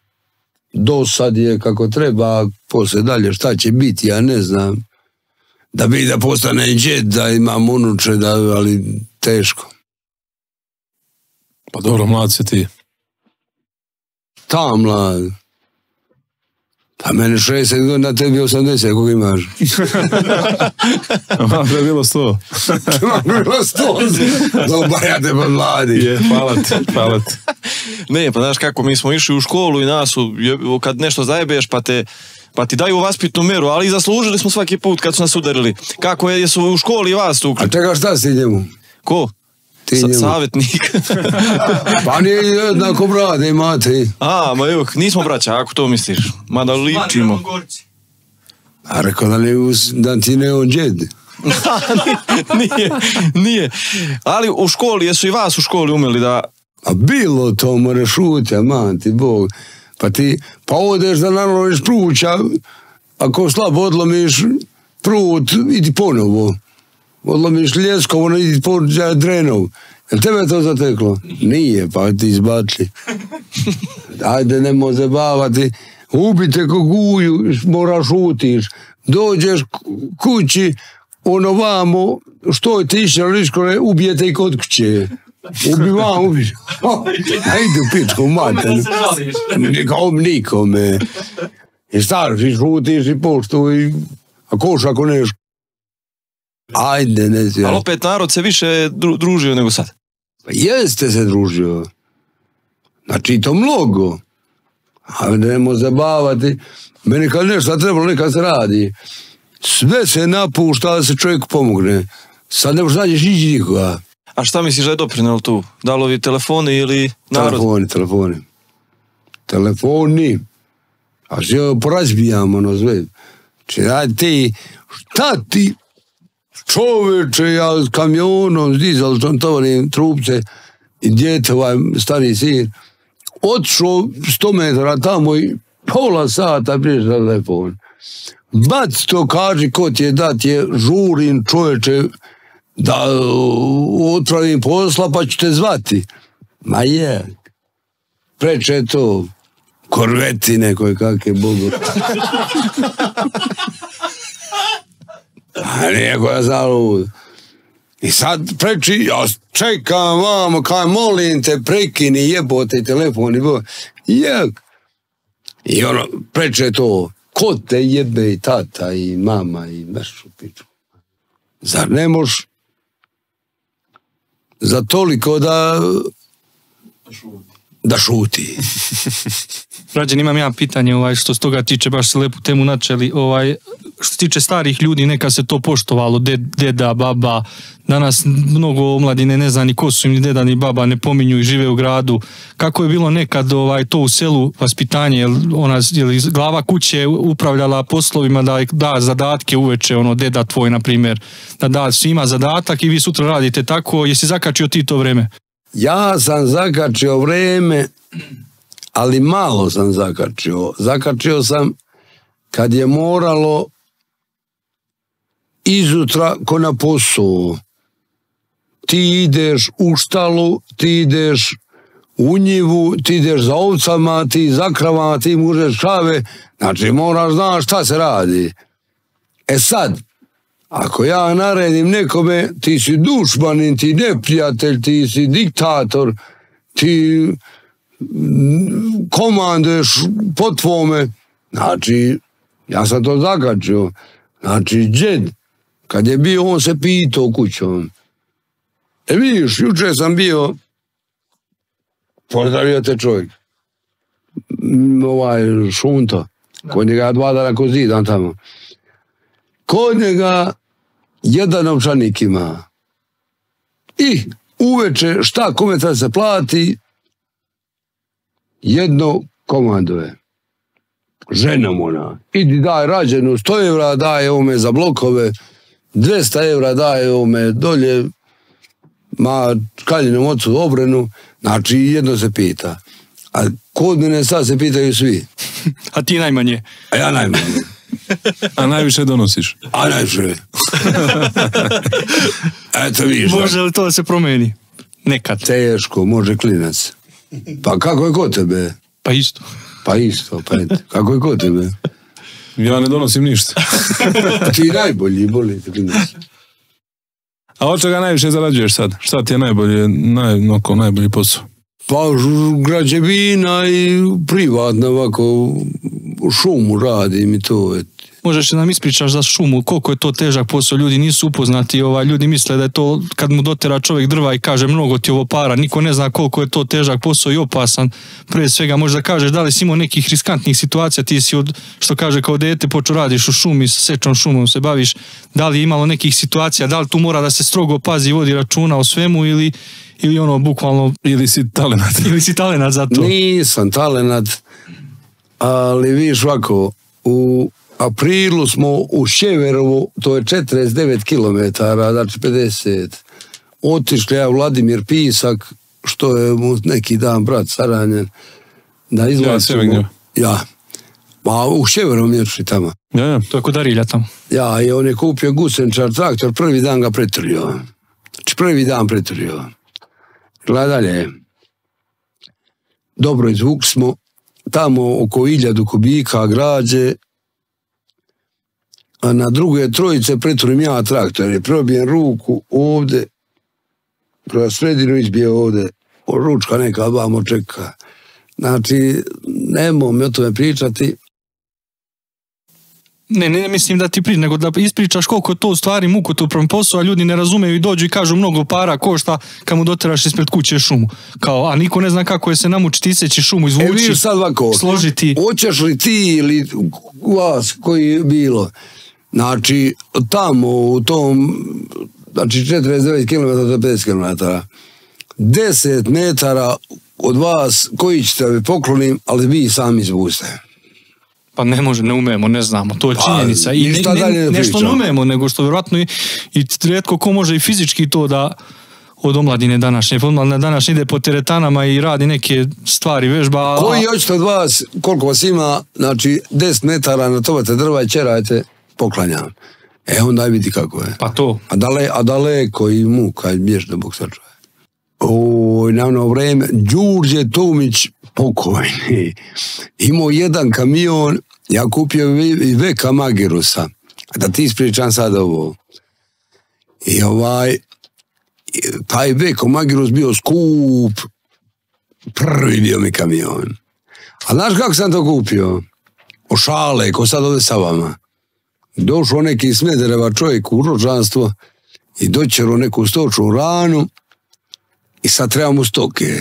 S2: do sad je kako treba, poslije dalje šta će biti, ja ne znam. da bi da postane džed, da imam unuče, da, ali teško.
S1: Pa dobro, mlad si ti.
S2: Ta mlad. Pa mene šezdeset godina, tebi osamdeset, koga imaš?
S1: Malo je bilo sto.
S2: Malo je bilo sto. Dobar, ja te pa mladi.
S1: Je, hvala ti, hvala ti.
S5: Ne, pa znaš kako, mi smo išli u školu i nas, su, kad nešto zajebeš, pa te pa ti daju vaspitnu meru, ali i zaslužili smo svaki put kad su nas udarili. Kako je, jesu u školi i vas tukli?
S2: A čega, šta si njemu?
S5: Ko?
S2: Ti
S5: Sa,
S2: njemu.
S5: savjetnik.
S2: Pa nije jednako brade, imate.
S5: A, ma jok, nismo braća, ako to misliš. Mada ličimo.
S2: A rekao da, ne, da ti ne on džed.
S5: nije, nije. Ali u školi, jesu i vas u školi umeli da...
S2: A bilo to, more šutja, man ti Bog. Pa ti, pa odeš da naloviš pruća, ako slabo odlomiš prut, idi ponovo. Odlomiš ljeskovo, ono idi po drenov. Jel tebe to zateklo? Nije, pa ti izbatli. Ajde, nemoj zabavati. Ubite koguju, moraš utiš. Dođeš kući, ono vamo, što je ti išao liškole, ubijete i kod kuće. Ubi vam, ubi. Ajde u pičku, mater. Nikom, nikome. I staršiš, utiš i poštu i a koš ako neš. Ajde, ne znam.
S5: Ali opet narod se više dru, družio nego sad.
S2: Pa jeste se družio. Znači to mnogo. Ali nemoj zabavati. Meni kad nešto trebalo, nekad se radi. Sve se napušta da se čovjeku pomogne. Sad ne možeš nađeš ići nikoga.
S5: A šta misliš da je doprinelo tu? Da li ovi telefoni ili narod?
S2: Telefoni, telefoni. Telefoni. A se joj porazbijamo, ono sve. Če daj ti, šta ti čoveče, ja s kamionom, s dizalom, tovarim trupce i djete, ovaj stari sin, otišao sto metara tamo i pola sata prijeđe na telefon. Bac to, kaži ko ti je dat je, žurim čoveče, da otpravim posla pa ću te zvati. Ma je, preče to, korvetine koje kakve bogu. A nije koja zalud. I sad preči, ja čekam vamo, kaj molim te, prekini jebote telefon i bo. Jak. I ono, preče to, ko te jebe i tata i mama i našu piču. Zar ne moš za toliko da da šuti.
S4: Rađen, imam ja pitanje ovaj, što s toga tiče, baš se lepu temu načeli. Ovaj, što se tiče starih ljudi, neka se to poštovalo, ded, deda, baba. Danas mnogo omladine ne zna ni ko su im ni deda ni baba, ne pominju i žive u gradu. Kako je bilo nekad ovaj, to u selu vaspitanje? Jel ona, jel glava kuće upravljala poslovima da da zadatke uveče, ono deda tvoj, na primjer, da da svima zadatak i vi sutra radite tako. Jesi zakačio ti to vreme?
S2: Ja sam zakačio vreme, ali malo sam zakačio. Zakačio sam kad je moralo izutra ko na posao. Ti ideš u štalu, ti ideš u njivu, ti ideš za ovcama, ti za kravama, ti mužeš krave. Znači moraš znaš šta se radi. E sad, ako ja naredim nekome, ti si dušmanin, ti neprijatelj, ti si diktator, ti komanduješ po tvome, znači, ja sam to zakačio. Znači, džed, kad je bio, on se pitao kućom. E vidiš, juče sam bio, pozdravio te čovjek, ovaj Šunto, kod njega dva dana ko zidan tamo. Kod njega jedan novčanik ima. I uveče šta kome treba se plati, jedno komanduje. Ženom ona. Idi daj rađenu, sto evra daje ovome za blokove, dvesta evra daje ovome dolje, ma kaljenom ocu obrenu, znači jedno se pita. A kod mene sad se pitaju svi.
S4: A ti najmanje?
S2: A ja najmanje.
S1: A najviše donosiš?
S2: A najviše. Eto vidiš.
S4: Može li to da se promeni? Nekad.
S2: Teško, može klinac. Pa kako je kod tebe?
S4: Pa isto.
S2: Pa isto, pa eto. Kako je kod tebe?
S1: Ja ne donosim ništa.
S2: Ti najbolji, boli te donosi.
S1: A od čega najviše zarađuješ sad? Šta ti je najbolje, naj, noko, najbolji posao?
S2: Pa građevina i privatno ovako šumu radim i to.
S4: Možeš nam ispričaš za šumu, koliko je to težak posao, ljudi nisu upoznati, ovaj, ljudi misle da je to kad mu dotera čovjek drva i kaže mnogo ti ovo para, niko ne zna koliko je to težak posao i opasan. Prije svega možda kažeš da li si imao nekih riskantnih situacija, ti si od, što kaže kao dete počeo radiš u šumi, sa sečom šumom se baviš, da li je imalo nekih situacija, da li tu mora da se strogo pazi i vodi računa o svemu ili ili ono bukvalno...
S1: Ili si talenat.
S4: Ili si talenat za to.
S2: Nisam talenat, ali viš ovako, u aprilu smo u Ševerovu, to je četrdeset devet kilometara, znači pedeset. Otišli ja Vladimir Pisak, što je mu neki dan brat saranjen, da izvlačimo.
S1: Ja,
S2: ja. Ma u Ševerovu mi ješli tamo.
S1: Ja, ja.
S4: To je kod Arilja tamo.
S2: Ja, i on je kupio gusenčar traktor, prvi dan ga preturio. Znači prvi dan preturio. Gledalje, dobro izvukli smo, tamo oko hiljadu kubika građe, a na druge trojice preturim ja traktor, probijem ruku ovdje, kroz sredinu izbije ovdje, ručka neka vamo čeka. Znači, nemoj mi o tome pričati.
S4: Ne, ne mislim da ti pričaš, nego da ispričaš koliko je to u stvari mukotrpan posao, a ljudi ne razumeju i dođu i kažu mnogo para košta kad mu doteraš ispred kuće šumu. Kao, a niko ne zna kako je se namučiti iseći šumu, izvući,
S2: e, viš sad ovako,
S4: složiti.
S2: Hoćeš li ti ili vas koji je bilo, znači tamo u tom, znači četrdeset devet kilometara do pedeset kilometara, deset metara od vas koji ćete vi poklonim, ali vi sami izvuste.
S4: Pa ne može, ne umemo, ne znamo, to je činjenica. I
S2: ništa
S4: ne,
S2: dalje ne
S4: nešto ne umemo, nego što vjerojatno i, i rijetko ko može i fizički to da od omladine današnje. Omladina današnje ide po teretanama i radi neke stvari, vežba.
S2: Koji hoćete od vas, koliko vas ima, znači deset metara natovate drva i čerajte, poklanjam. E onda vidi kako je.
S4: Pa to.
S2: A, dale, a daleko i muka, bježno Bog sačuva. Oj, na ono vreme, Đurđe Tomić, pokojni, imao jedan kamion, ja kupio i Veka Magirusa, da ti ispričam sad ovo. I ovaj, taj Veko Magirus bio skup, prvi bio mi kamion. A znaš kako sam to kupio? O šale, ko sad ovdje sa vama. Došao neki Smedereva čovjek u rođanstvo i doćero neku stočnu ranu i sad trebamo stoke.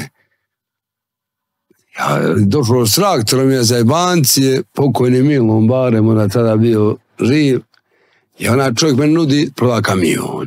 S2: Ja, došao s traktorom je za jebancije, pokojni Milom Barem, ona tada bio živ, i onaj čovjek meni nudi proda kamion.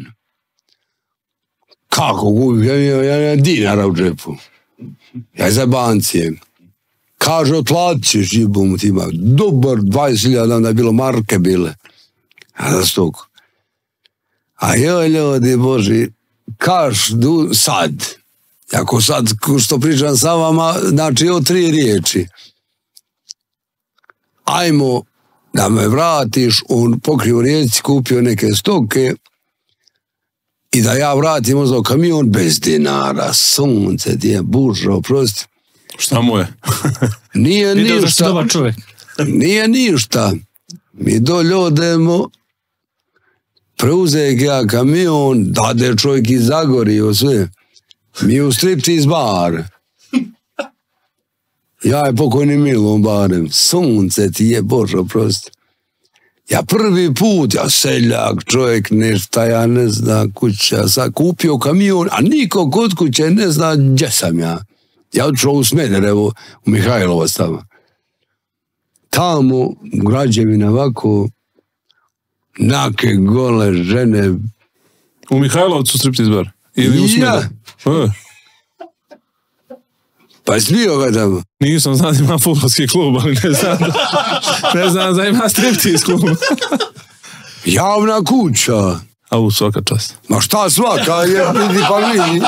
S2: Kako gubi? Ja imam ja, ja, dinara u džepu. Ja za jebancije. Kaže, otplatit ćeš, jibom ti ima. Dobar, dvadeset hiljada, onda je bilo marke bile. A za stoku. A joj, ljudi Boži, kaš du, sad. Ako sad što pričam sa vama, znači o tri riječi. Ajmo da me vratiš, on pokrio rijeci, kupio neke stoke i da ja vratim možda kamion bez dinara, sunce ti je bužo, oprosti.
S1: Šta mu je?
S2: Nije ništa.
S4: Dobar čovjek.
S2: Nije ništa. Mi dolje odemo, preuzeg ja kamion, dade čovjek iz Zagorio sve. Mi u striptease bar. Ja je pokojni Milom Barem. Sunce ti je, Bože, oprosti. Ja prvi put, ja seljak, čovjek, nešto, ja ne znam, kuća, sad kupio kamion, a niko kod kuće ne zna gdje sam ja. Ja odšao u Smederevo, u Mihajlovac tamo. Tamo, građevina ovako, nake gole žene.
S1: U Mihajlovcu striptease bar? Ili u Smederevu?
S2: Ja. Pa jesi bio ga tamo?
S1: Nisam, znam da ima fudbalski klub, ali ne znam da, ne znam da ima striptease klub.
S2: Javna kuća.
S1: A u svaka čast.
S2: Ma šta svaka, je, vidi pa vidi.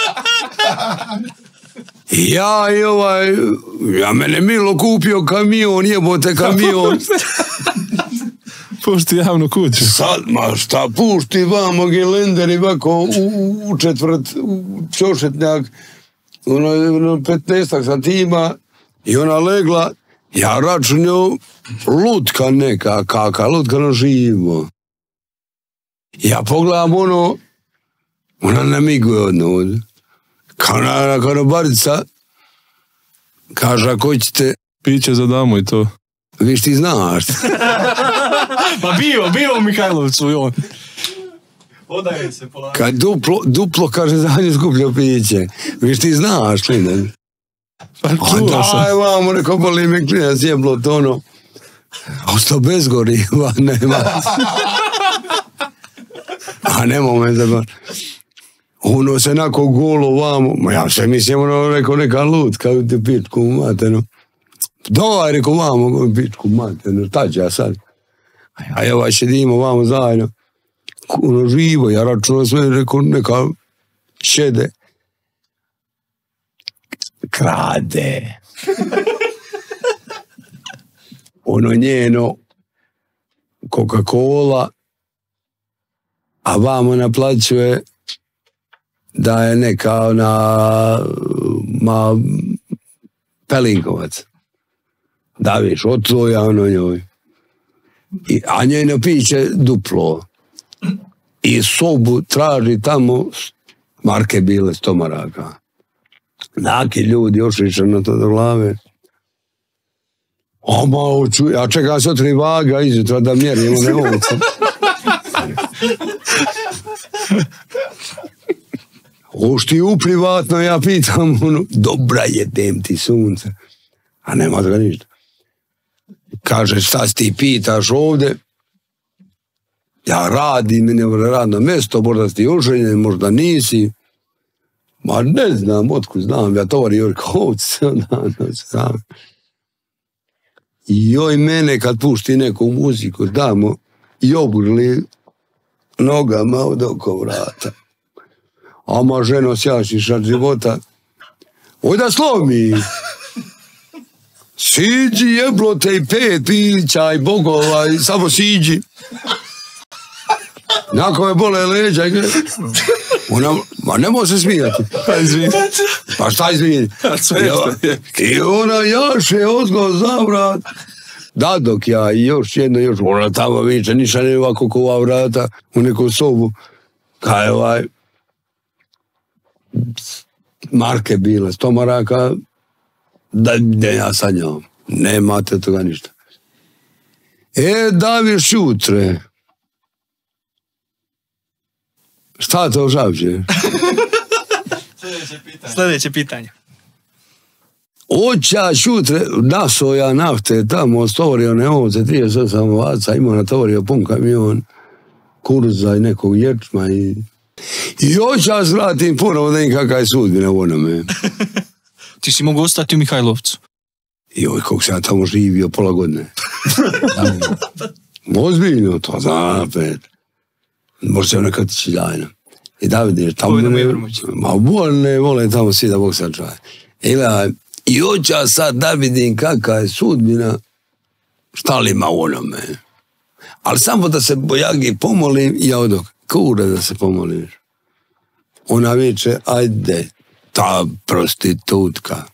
S2: Ja i ovaj, ja mene Milo kupio kamion, jebote kamion.
S1: Pušti javnu kuću.
S2: Sad, ma šta, pušti vamo gelender i ovako u, u četvrt, u čošetnjak, ono, ono petnaestak satima i ona legla Ja računio lutka neka, kaka, lutka no živo. Ja pogledam ono, ona namiguje odno. Kana, kanobarica, kaže, ako ćete...
S1: Piće za damu i to.
S2: Viš ti znaš.
S4: Pa bio, bio u Mihajlovcu i on. Odaje se polako.
S2: Kad duplo, duplo kaže za nju skupljo piće. Viš ti znaš, klinac.
S1: Pa
S2: A
S1: čuo sam.
S2: daj, vamo, rekao, boli me klinac, jeblo to ono. A ostao bez goriva, nema. A nema me da... Ono se nako golo vamo. Ma ja se mislim, ono, rekao, neka lutka, u te pičku, mateno. Daj, rekao, vamo, pičku, mateno, šta će ja sad? A ja vas šedimo vamo zajedno. Ono živo, ja računam sve, rekao, neka šede. Krade. Ono njeno Coca-Cola, a vamo naplaćuje da je neka ona ma Pelinkovac. Da viš, otloja ono njoj. I, a njeno piće duplo. I sobu traži tamo marke bile sto maraka. Naki ljudi ošišan na to do glave. O, malo čuj, a čekaj se otri vaga izutra da mjerimo ne ovce. Oš ti u privatno, ja pitam, ono, dobra jedem ti sunce. A nema toga ništa. Kaže, šta si ti pitaš ovde? Ja radim, meni je radno mesto, možda si ti oženjen, možda nisi. Ma ne znam, otkud znam, ja tovari Jorkovci, znam. I joj mene kad pušti neku muziku, damo i oburli nogama od oko vrata. Ama ženo sjašiš od života, oj da slomi. Siđi jeblote i pet pića i bogova i samo siđi. Nakon je bole leđa, ona, ma ne može se smijati.
S1: Pa izvini.
S2: Pa šta izvini? I ona jaše ozgo za vrat. Da dok ja i još jedno, još ona tamo viče, ništa ne ovako kova vrata u neku sobu. Kaj ovaj, marke bile, sto maraka, da ne ja sa njom. Nemate toga ništa. E, Daviš jutre. Šta to žavđe?
S4: Sljedeće pitanje. Sljedeće pitanje.
S2: Oća šutre, nasoja nafte, tamo stvorio ne ovce, trideset osam ovaca, imao natovario pun kamion, kurza i nekog ječma i... I oća svratim ponovo da im kakva je sudbina u onome.
S4: Ti si mogu ostati u Mihajlovcu.
S2: I oj, kako sam ja tamo živio pola godine. Ozbiljno, to znam napet. Možda se nekad ići dajno. I da vidiš, tamo... Ma vole, vole tamo svi da Bog sačuvaj. I hoća sad da vidim kakva je sudbina, šta li ima u onome. Ali samo da se Bojagi pomolim, ja odok, kure da se pomoliš. Ona viče, ajde, ta prostitutka.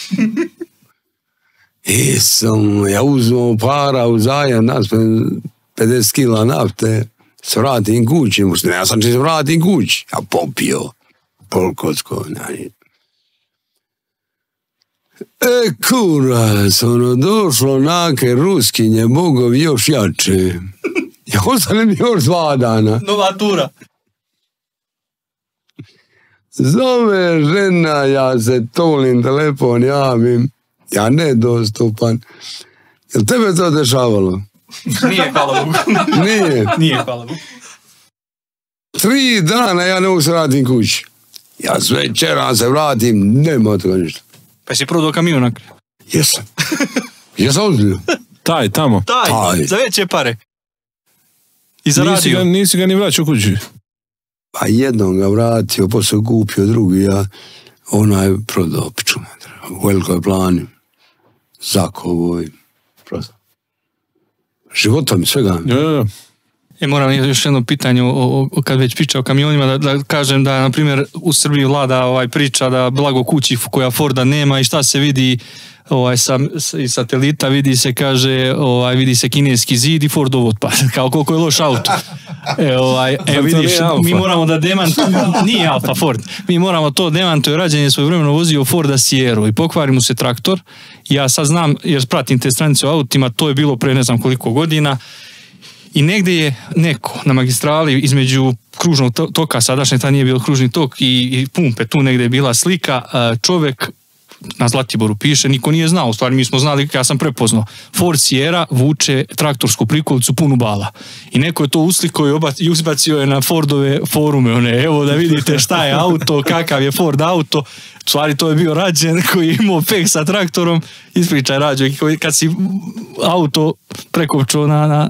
S2: I sam, ja uzmem para u zajam, nas pedeset kila nafte, se vratim kući, možda ja sam će se vratim kući, ja popio, polkocko, nani. E, kurac, ono, došlo nake ruskinje, bogovi još jače. Ja ostanem još dva dana.
S4: Nova tura.
S2: Zove žena, ja se tolim, telefon javim, ja nedostupan. Jel tebe to dešavalo?
S4: Nije, hvala Bogu.
S2: Nije?
S4: Nije, hvala Bogu.
S2: Tri dana ja ne mogu se vratim kući. Ja sve večera se vratim, nema toga ništa.
S4: Pa si prodao kamion na kraju?
S2: Jesam. Jesam ozbiljno.
S1: Taj, tamo.
S4: Taj,
S2: Taj.
S4: za veće pare. I
S1: Nisi
S4: zaradio.
S1: ga, nisi ga ni vraćao kući.
S2: Pa jednom ga vratio, poslije kupio drugi, ja ona je prodao piču metra. U velikoj plani. Zakovoj. Prosto. Životom i svega.
S1: Ja, ja.
S4: E, moram još jedno pitanje, o, o, kad već priča o kamionima, da, da kažem da, na primjer, u Srbiji vlada ovaj priča da blago kući koja Forda nema i šta se vidi ovaj, sa, iz satelita, vidi se, kaže, ovaj, vidi se kineski zid i Fordov otpad, kao koliko je loš auto. E, ovaj, e, vidiš, mi moramo da demantujemo, nije Alfa Ford, mi moramo to demantujemo, rađen je svojevremeno vozio Forda Sierru i pokvari mu se traktor, ja sad znam, jer pratim te stranice o autima, to je bilo pre ne znam koliko godina, i negdje je neko na magistrali između kružnog toka, sadašnje ta nije bio kružni tok i, i pumpe, tu negdje je bila slika, čovjek na Zlatiboru piše, niko nije znao, u stvari mi smo znali, ja sam prepoznao, Ford Sierra vuče traktorsku prikolicu punu bala. I neko je to uslikao i, oba, i uzbacio je na Fordove forume, one, evo da vidite šta je auto, kakav je Ford auto, u stvari to je bio Rađen koji je imao pek sa traktorom, ispričaj Rađo, kad si auto prekopčao na, na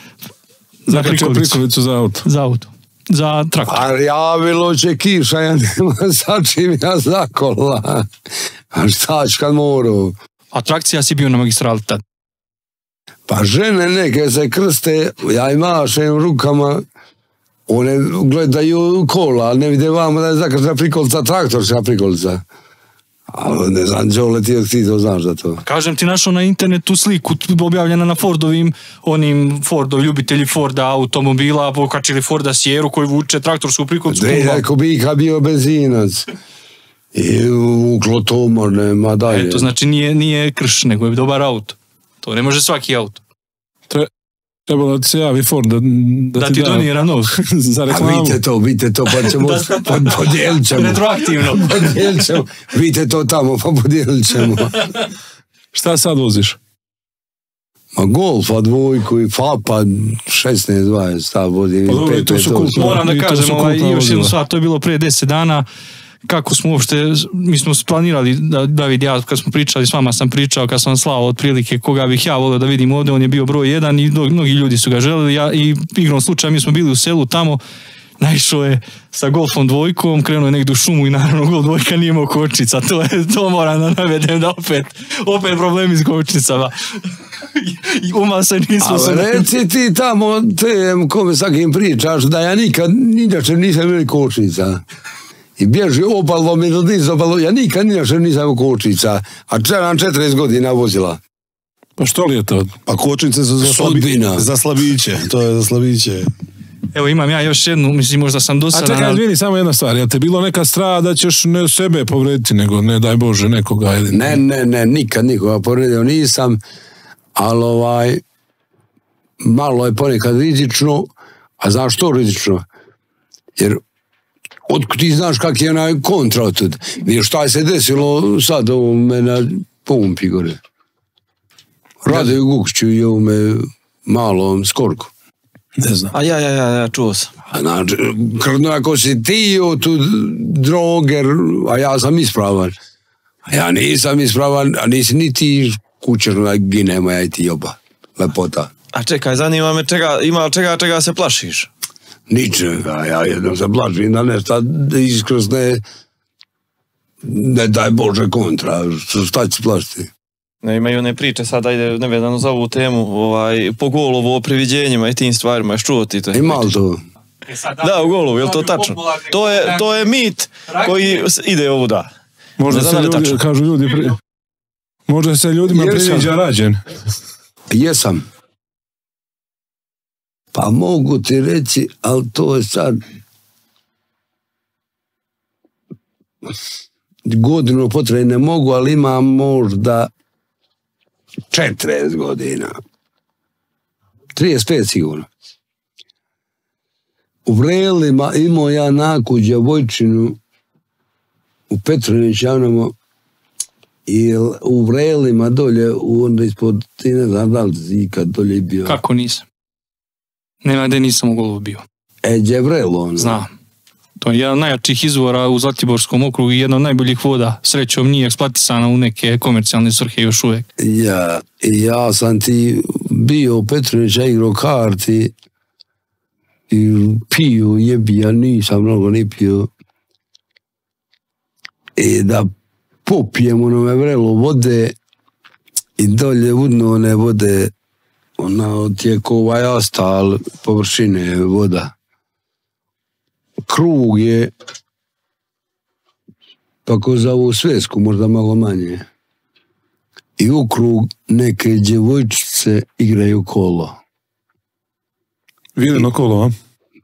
S4: za
S1: prikolicu za auto.
S4: Za auto. Za traktor.
S2: A javilo će kiša, ja nema sa čim ja zakola. A šta ću kad morao?
S4: A trakcija si bio na magistrali tad?
S2: Pa žene neke se krste, ja im mašem rukama, one gledaju kola, ali ne vide vamo da je zakršna prikolica, traktorska prikolica. Ali ne znam, Đole, ti, ti to znaš za to.
S4: Kažem ti, našao na internetu sliku objavljena na Fordovim, onim Fordov, ljubitelji Forda automobila, pokačili Forda Sierru koji vuče traktorsku prikolicu.
S2: Dve kubika bio benzinac. I uklo tomor, nema dalje.
S4: Eto, znači nije, nije krš, nego je dobar auto. To ne može svaki auto.
S1: Trebalo da ti se javi Ford da, da,
S4: da
S1: ti,
S4: ti donira nov.
S1: Za reklamu.
S2: A vidite to, vidite to, pa ćemo podijelit ćemo.
S4: Retroaktivno.
S2: Podijelit ćemo. Vidite to tamo, pa podijelit ćemo.
S1: Šta sad voziš?
S2: Ma Golfa dvojku i Fapa šesnaest dvadeset, ta vodim.
S1: Pa, to su kultno.
S4: Moram da kažem, ovaj, još jednu stvar, to je bilo prije deset dana. Kako smo uopšte, mi smo planirali, da, David, ja kad smo pričali, s vama sam pričao, kad sam slao otprilike koga bih ja volio da vidim ovdje, on je bio broj jedan i mnogi ljudi su ga želeli, ja, i igrom slučaja mi smo bili u selu tamo, naišao je sa Golfom dvojkom, krenuo je negdje u šumu i naravno Golf dvojka nije imao kočnica, to, je, to moram da navedem da opet, opet problemi s kočnicama. I uma se nismo se...
S2: Reci ti tamo, te kome s kim pričaš, da ja nikad, inače nisam imali kočnica. I bježi opalo mi do niz opalo, ja nikad inače nisam kočnica, a čeram četrdeset godina vozila.
S1: Pa što li je to?
S3: Pa kočnice su za, slabi, za slabiće, to je za slabiće.
S4: Evo imam ja još jednu, mislim možda sam dosadan.
S1: A čekaj, izvini, samo jedna stvar, jel te bilo neka strah da ćeš ne sebe povrediti, nego ne daj Bože nekoga? Ili...
S2: Ne, ne, ne, nikad nikoga povredio nisam, ali ovaj, malo je ponekad rizično, a znaš što rizično? Jer otkud ti znaš kak je onaj kontra otud? Vidiš šta je se desilo sad ovome na pumpi gore. Radoju Gukću i ovome malom Skorku.
S1: Ne znam.
S5: A ja, ja, ja, ja, čuo sam.
S2: Znači, krvno ako si ti tu droger, a ja sam ispravan. A ja nisam ispravan, a nisi ni ti kućerno ginemo, ja i ti oba. Lepota.
S5: A čekaj, zanima me čega, ima čega, čega se plašiš?
S2: Ničega, ja jedno se plašim da nešto iskrsne, ne daj Bože kontra, šta će plašiti?
S5: Ne, imaju one priče, sada ide nevedano za ovu temu, ovaj, po Golovu o priviđenjima i tim stvarima, ješ čuo ti to?
S2: Ima li to?
S5: Da, u Golovu, je li to tačno? To je, to je mit koji ide ovu da.
S1: Možda se ljudi, kažu ljudi, pri... možda se ljudima priviđa Rađen.
S2: Jesam. Pa mogu ti reći, ali to je sad godinu potrebe ne mogu, ali imam možda četrdeset godina. trideset pet sigurno. U Vrelima imao ja naku djevojčinu u Petrovićanovo i u Vrelima dolje, onda ispod, ti ne znam da li ikad dolje bio.
S4: Kako nisam? Nema gdje nisam u Golovu bio.
S2: E, gdje Vrelo ono?
S4: Znam. To je jedan od najjačih izvora u Zlatiborskom okrugu i jedna od najboljih voda. Srećom nije eksploatisana u neke komercijalne svrhe još uvijek.
S2: Ja, ja sam ti bio u Petrovića igrao karti i piju jebi, ja nisam mnogo ni pio. I da popijem onome Vrelo vode i dolje udno one vode ona tijek ovaj astal površine voda. Krug je, tako za ovu svesku, možda malo manje. I u krug neke djevojčice igraju kolo.
S1: Vidjeno kolo, a?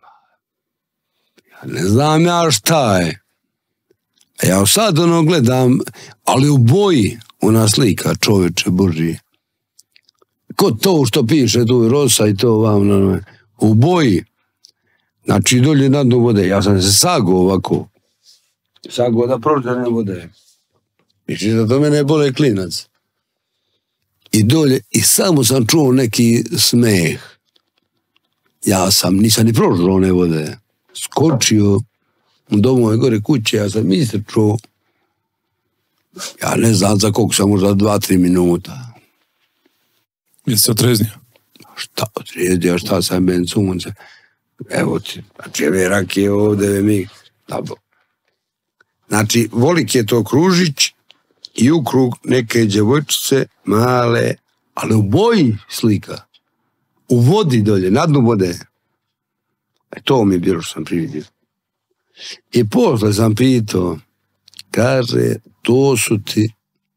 S2: Ja ne znam ja šta je. Ja sad ono gledam, ali u boji ona slika, čoveče Božji. Kod to što piše tu Rosa i to vam, no, u boji. Znači dolje na dnu vode. Ja sam se sagao ovako. Sagao da prođe vode. Mišli da to mene bole klinac. I dolje, i samo sam čuo neki smeh. Ja sam, nisam ni prošao one vode. Skočio u domove gore kuće, ja sam istrčao. Ja ne znam za koliko sam, možda dva, tri minuta.
S1: Jesi se otreznio?
S2: Šta otreznio, šta sam ben sunce. Evo ti, znači ove rakije ovdje, mi... Znači, volik je to kružić i u krug neke djevojčice male, ali u boji slika. U vodi dolje, na dnu vode. E to mi je bilo što sam prividio. I posle sam pitao, kaže, to su ti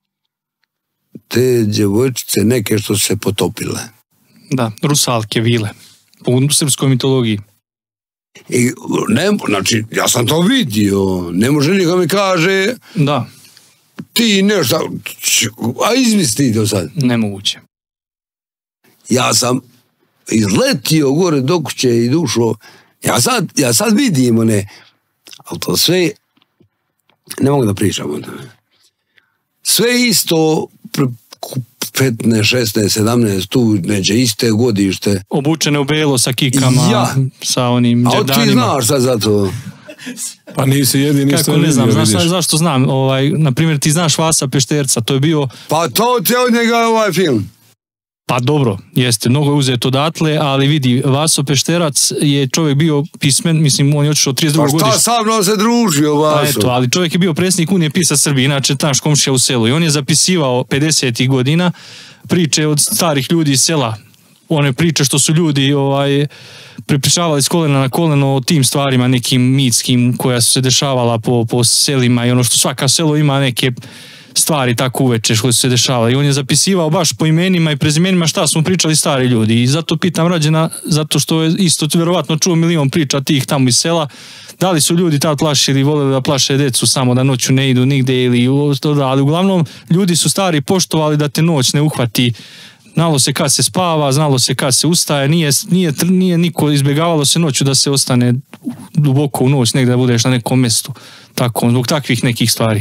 S2: te djevojčice neke što su se potopile.
S4: Da, rusalke, vile. U srpskoj mitologiji.
S2: I, ne, znači, ja sam to vidio. Ne može niko mi kaže...
S4: Da.
S2: Ti nešto... A izmisli to sad.
S4: Nemoguće.
S2: Ja sam izletio gore do kuće i dušo. Ja sad, ja sad vidim one... Ali to sve... Ne mogu da pričam o tome. Sve isto... petnaest, šesnaest, sedamnaest, tu neđe iste godište.
S4: Obučene u belo sa kikama,
S2: ja.
S4: Sa onim džerdanima.
S2: A ti znaš sad za to?
S1: Pa nisi jedini što
S4: Kako ne znam, znaš, znaš zašto znam? Ovaj, naprimjer, ti znaš Vasa Pešterca, to je bio...
S2: Pa to ti je od njega ovaj film.
S4: Pa dobro, jeste, mnogo je uzeto odatle, ali vidi, Vaso Pešterac je čovjek bio pismen, mislim, on je otišao trideset drugo godište.
S2: Pa šta sa mnom se družio, Vaso?
S4: Pa eto, ali čovjek je bio predsjednik Unije pisa Srbije, inače naš komšija u selu, i on je zapisivao pedesetih godina priče od starih ljudi iz sela, one priče što su ljudi ovaj, prepričavali s kolena na koleno o tim stvarima nekim mitskim koja su se dešavala po, po selima i ono što svaka selo ima neke stvari tako uveče što su se dešavale. I on je zapisivao baš po imenima i prezimenima šta su mu pričali stari ljudi. I zato pitam Rađena, zato što je isto vjerovatno čuo milion priča tih tamo iz sela, da li su ljudi tad plašili, voleli da plaše decu samo da noću ne idu nigde ili ali uglavnom ljudi su stari poštovali da te noć ne uhvati. Znalo se kad se spava, znalo se kad se ustaje, nije, nije, nije niko izbjegavalo se noću da se ostane duboko u noć negdje da budeš na nekom mjestu. Tako, zbog takvih nekih stvari.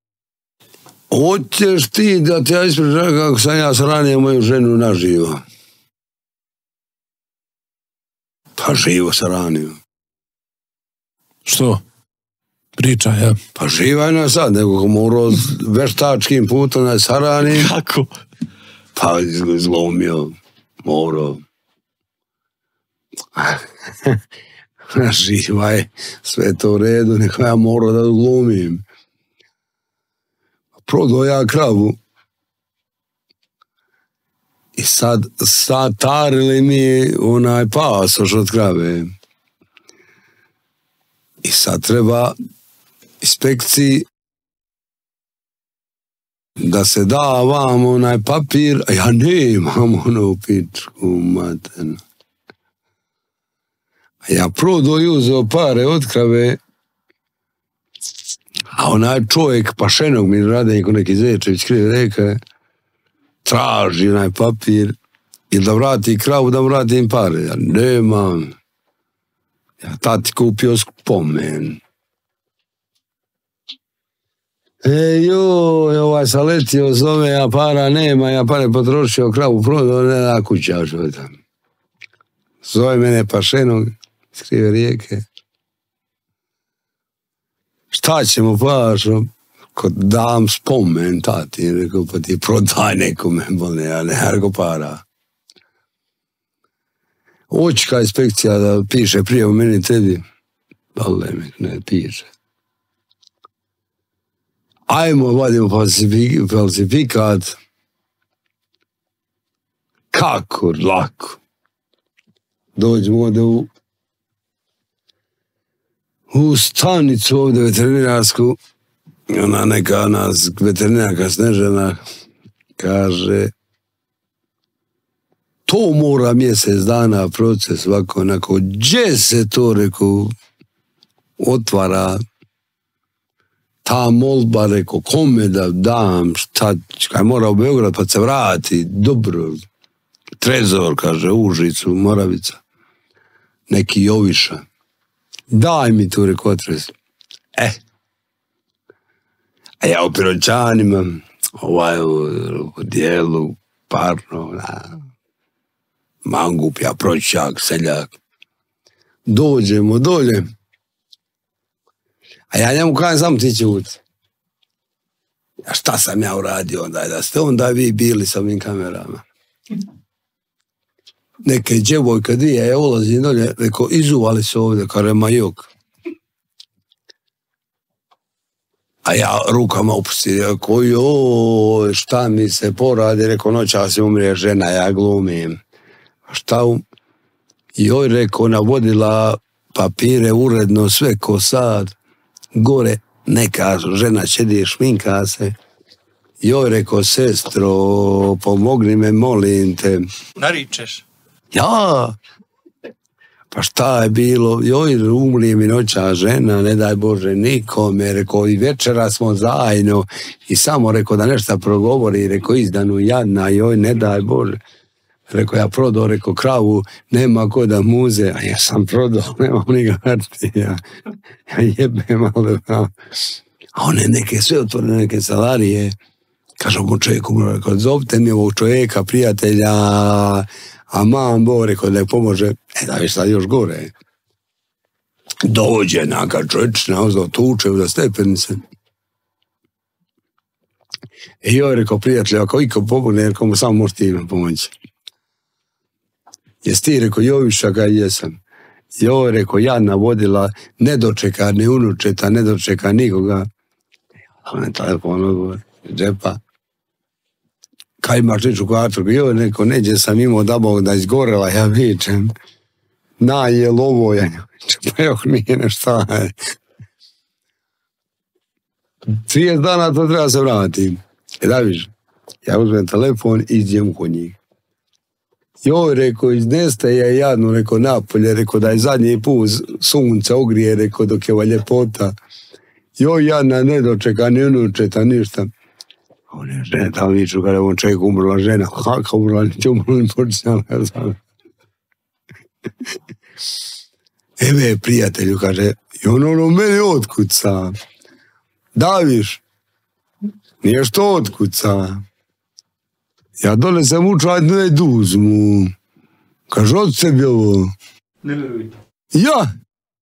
S2: Hoćeš ti da ti ja ispričam kako sam ja sranio moju ženu naživo? Pa živo sranio.
S1: Što? Priča, ja.
S2: Pa živa je na sad, nego morao veštačkim putom na sarani.
S4: Kako?
S2: Pa izlomio, morao. Živa je, sve to u redu, neko ja morao da glumim. Prodao ja kravu i sad satarili mi onaj pasoš od krave i sad treba inspekciji da se da vam onaj papir, a ja nemam ono pičku matenu. A ja prodao i uzeo pare od krave. A onaj čovjek pašenog mi rade, neko neki Zečević krive reka, traži onaj papir ili da vrati kravu, da vratim pare. Ja nemam. Ja tati kupio spomen. E joj, ovaj sam letio zove, ja para nema, ja pare potrošio, kravu prodao, ne da kuća što je tam. Zove mene pašenog iz krive rijeke. Šta ćemo pašo? Kod dam spomen, tati, rekao, pa ti prodaj nekome, bolne, ja ne, argo para. Očka inspekcija da piše prije u meni tebi, bolne mi, ne piše. Ajmo, vadimo falsifikat. Kako lako. Dođemo ovdje u u stanicu ovdje veterinarsku, ona neka nas veterinarka Snežana kaže to mora mjesec dana proces ovako, onako, gdje se to, rekao, otvara ta molba, rekao, kome da dam, šta, kaj mora u Beograd pa se vrati, dobro, Trezor, kaže, Užicu, Moravica, neki Joviša, daj mi tu, rekao, otres. E, a ja u Piroćanima, ovaj u dijelu, parno, na, mangup, ja proćak, seljak, dođemo dolje, a ja njemu kažem, samo ti će ući. A šta sam ja uradio onda, da ste onda vi bili sa ovim kamerama? Neke djevojka dvije, ja ulazim dolje, rekao, izuvali se ovdje, kare majok. A ja rukama opustim, rekao, joj, šta mi se poradi, rekao, noća se umrije žena, ja glumim. A šta um? Joj, rekao, navodila papire uredno, sve ko sad, gore, neka žena čedi, šminka se. Joj, rekao, sestro, pomogni me, molim te.
S4: Naričeš?
S2: Ja, pa šta je bilo, joj, umrije mi noća žena, ne daj Bože nikome, rekao, i večera smo zajedno, i samo, rekao, da nešto progovori, rekao, izdanu jadna, joj, ne daj Bože. Rekao, ja prodao, rekao, kravu, nema ko da muze, a ja sam prodao, nemam ni karti, ja, ja jebem, ali, a one neke sve otvorene, neke salarije, kaže ovom čovjeku, rekao, zovite mi ovog čovjeka, prijatelja, a mam bo, rekao, da je pomože, e, da viš sad još gore. Dođe neka čovječna, ozdo tuče za stepenice. I joj, rekao, prijatelja, ako iko pomogne, rekao mu samo možeš ti ima pomoći. Jesi ti, rekao, Joviša, kaj jesam. Joj, rekao, ja navodila, ne dočeka ni unučeta, ne dočeka nikoga. On je telefon odgovor, džepa. Kaj imaš liču kartu? Joj, rekao, neđe sam imao da Bog da izgorela, ja vičem. Na, je lovo, ja pa još nije nešto. trideset dana to treba se vratiti. E da viš, ja uzmem telefon i idem kod njih. Joj, rekao, izneste je jadno, rekao, napolje, rekao, da je zadnji put sunce ogrije, rekao, dok je ova ljepota. Joj, jadna, ne dočeka, ni unučeta, ništa. On je žena, tamo viču, kada je on čovjek umrla žena, kako umrla, neće umrla, ni počinjala, ja znam. Eve, prijatelju, kaže, i on ono mene otkuca. Da viš, nije što otkuca. Ja dole sam učat ne duzmu. Kaže, od sebi ovo.
S4: Ne verujem.
S2: Ja.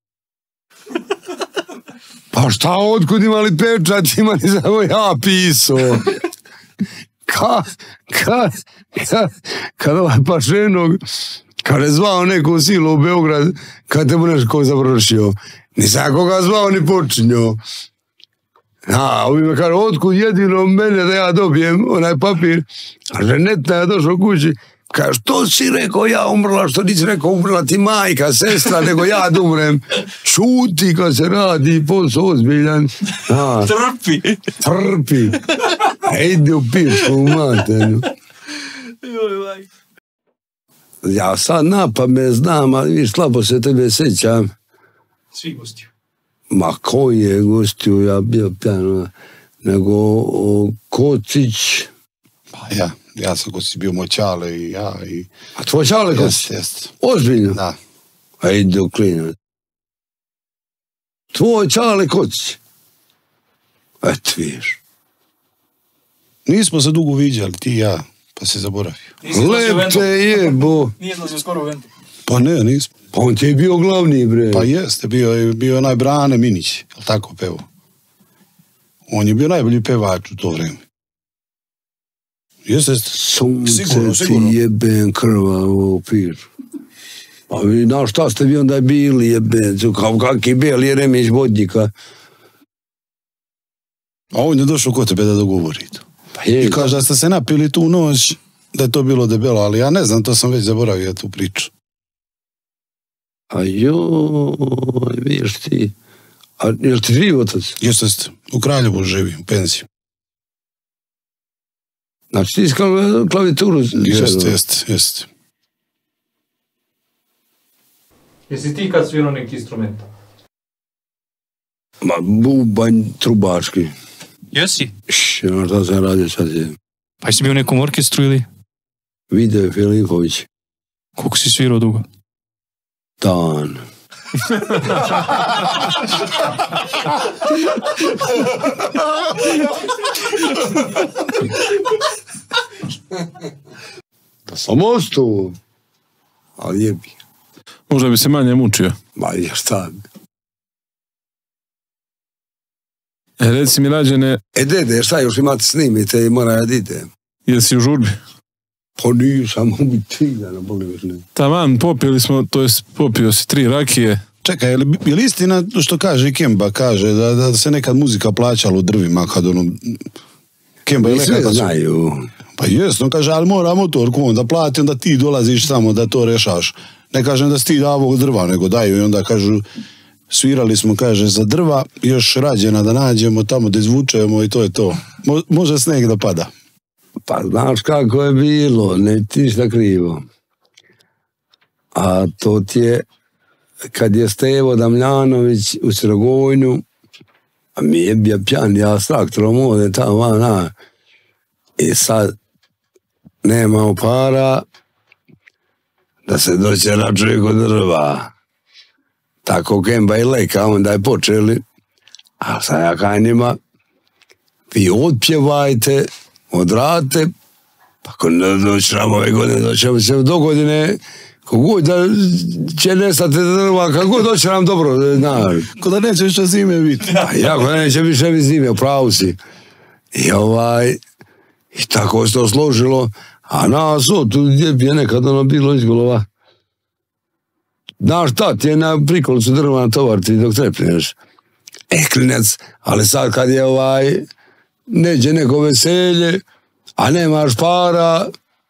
S2: Pa šta, otkud imali pečat, imali samo ja pisao. Ka, ka, ka, kad ovaj Pašenog, kad je zvao neku silu u Beograd, kad te mu nešto završio, nisam koga zvao ni počinio. A, ovi me kaže, otkud jedino mene da ja dobijem onaj papir, a ženetna je došao kući, kaže, što si rekao ja umrla, što nisi rekao umrla ti majka, sestra, nego ja da umrem. Čuti kad se radi, posao ozbiljan. A,
S4: Trpi.
S2: trpi. Ejde u pišku, maternu. Ja sad napamet znam, ali viš, slabo se tebe sećam.
S4: Svi gostiju.
S2: Ma koji je gostiju, ja bio pjan, nego o, Kocić.
S3: Pa ja, ja sam Kocić bio moj čale i ja i...
S2: A tvoj čale Kocić?
S3: Jest, jest.
S2: Ozbiljno?
S3: Da.
S2: A ide u klinac. Tvoj čale Kocić? Et viš.
S3: Nismo se dugo viđali, ti i ja, pa se zaboravio.
S2: Lep te jebo.
S4: Nije izlazio skoro u Ventu.
S3: Pa ne, nismo.
S2: Pa on ti je bio glavni, bre.
S3: Pa jeste, bio je bio onaj Brane Minić, jel tako pevo? On je bio najbolji pevač u to vreme. Jeste, jeste.
S2: Sunce
S3: Sigurno,
S2: ti
S3: sigurno.
S2: jebem krvavo u pišu. Pa vi, na šta ste vi onda bili jebem, kao kakvi bili Jeremić vodnika.
S3: A on je došao kod tebe da dogovori to.
S2: Pa je,
S3: I kaže da ste se napili tu noć da je to bilo debelo, ali ja ne znam, to sam već zaboravio tu priču.
S2: A joj, vidiš ti. A jel ti živ otac?
S3: Jeste, jeste. U Kraljevu živi, u penziji.
S2: Znači ti si klavituru?
S3: Jeste, jeste, jeste.
S4: Jesi ti kad svirao neki instrument?
S2: Ma bubanj trubački.
S4: Jesi?
S2: Šš, no šta sam radio sad je.
S4: Pa jesi bio u nekom orkestru ili?
S2: Video Filipović.
S4: Koliko si svirao dugo?
S2: Dan. Da sam ostao. Ali jebi.
S1: Možda bi se manje mučio.
S2: Ma je šta?
S1: E, reci mi, Rađene,
S2: E dede, šta još imate snimite i mora da ide?
S1: jesi u žurbi?
S2: Pa nisam mogu ti da ne boli još ne.
S1: Taman, popili smo, to jest popio si tri rakije.
S3: Čekaj, je li, je li istina što kaže i Kemba, kaže da, da se nekad muzika plaćala u drvima kad ono... Kemba je
S2: I sve
S3: nekad...
S2: znaju.
S3: Pa jes, on kaže, ali mora motorku on da plati, onda ti dolaziš samo da to rešaš. Ne kažem da si ti davo drva, nego daju i onda kažu, svirali smo, kaže, za drva, još Rađena da nađemo tamo da izvučemo i to je to. Mo, može sneg da pada.
S2: Pa znaš kako je bilo, ne ti ništa krivo. A to ti je, kad je Stevo Damljanović u Crogojnu, a mi je bio pjan, ja s traktorom ovdje tamo, vana. I sad, nemamo para, da se doćera čovjek od drva. Tako Kemba i Leka, onda je počeli. A sad ja kaj njima, vi otpjevajte, odrate, pa ako ne doćemo ove godine, doćemo se do godine, kogod da će nestati drva, kako doće nam dobro, znaš.
S3: Ko da neće više zime biti.
S2: Pa jako neće više biti zime, pravo si. I ovaj, i tako se to složilo, a nas o, tu gdje je nekad ono bilo iz golova. Naš tat je na prikolicu drva na tovarti dok trepneš. E, klinec, ali sad kad je ovaj, neđe neko veselje, a nemaš para,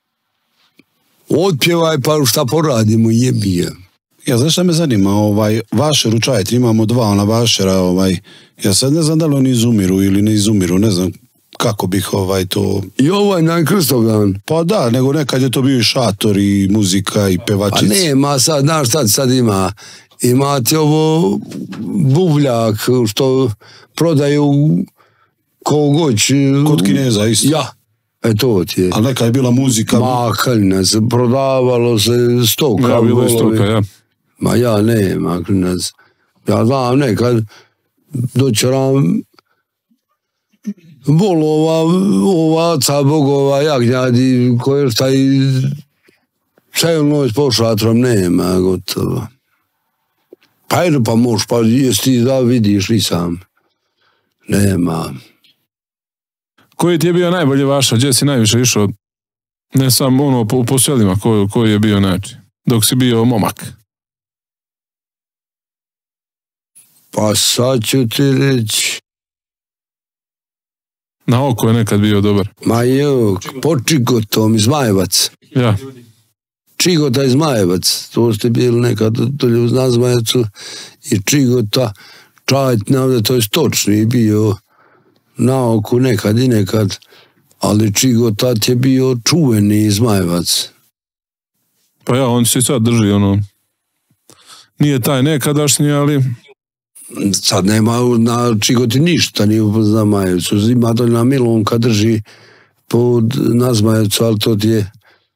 S2: otpjevaj pa šta poradimo, jebija.
S3: Ja, znaš šta me zanima, ovaj, vašer u Čajetri, imamo dva ona vašera, ovaj, ja sad ne znam da li oni izumiru ili ne izumiru, ne znam kako bih ovaj to...
S2: I ovaj na Krstovdan.
S3: Pa da, nego nekad je to bio i šator i muzika i
S2: Pa
S3: pevačice.
S2: nema sad, znaš šta sad ima? Imate ovo buvljak što prodaju kogoć.
S3: Kod Kineza isto.
S2: Ja, e to ti je.
S3: Ali nekad je bila muzika...
S2: Makalinac, prodavalo se stoka.
S1: Ja, bilo je
S2: volovi.
S1: stoka, ja.
S2: Ma ja ne, makalinac. Ja znam nekad doćeram volova, ovaca, bogova, jagnjadi, koje šta i celu noć po šatrom nema, gotovo. Pa ajde pa moš, pa jesi ti da vidiš i sam. Nema.
S1: Koji ti je bio najbolji vaša, gdje si najviše išao? Ne samo ono po, po selima, koji, koji je bio najči, dok si bio momak.
S2: Pa sad ću ti reći.
S1: Na oko je nekad bio dobar.
S2: Ma jo, po Čigotom iz Zmajevac.
S1: Ja.
S2: Čigota iz Zmajevac. To ste bili nekad dolje uz Nazmajecu. I Čigota, Čajetna, to je stočni bio na oku nekad i nekad. Ali Čigota je bio čuveni iz Zmajevac.
S1: Pa ja, on se sad drži, ono... Nije taj nekadašnji, ali...
S2: Sad nema na Čigoti ništa, nije u Zmajevcu. Ima dolje na Milonka drži pod Nazmajevcu, ali to ti je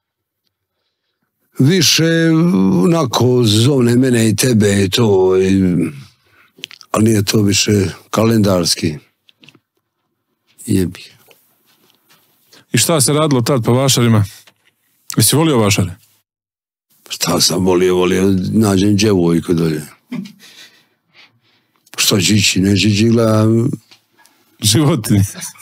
S2: više onako zovne mene i tebe i to, i, ali nije to više kalendarski. Jebi.
S1: I šta se radilo tad po vašarima? Jesi volio vašare?
S2: Šta sam volio, volio, nađem djevojku dolje. Što će ići, neće ići gledam.
S1: Životinje.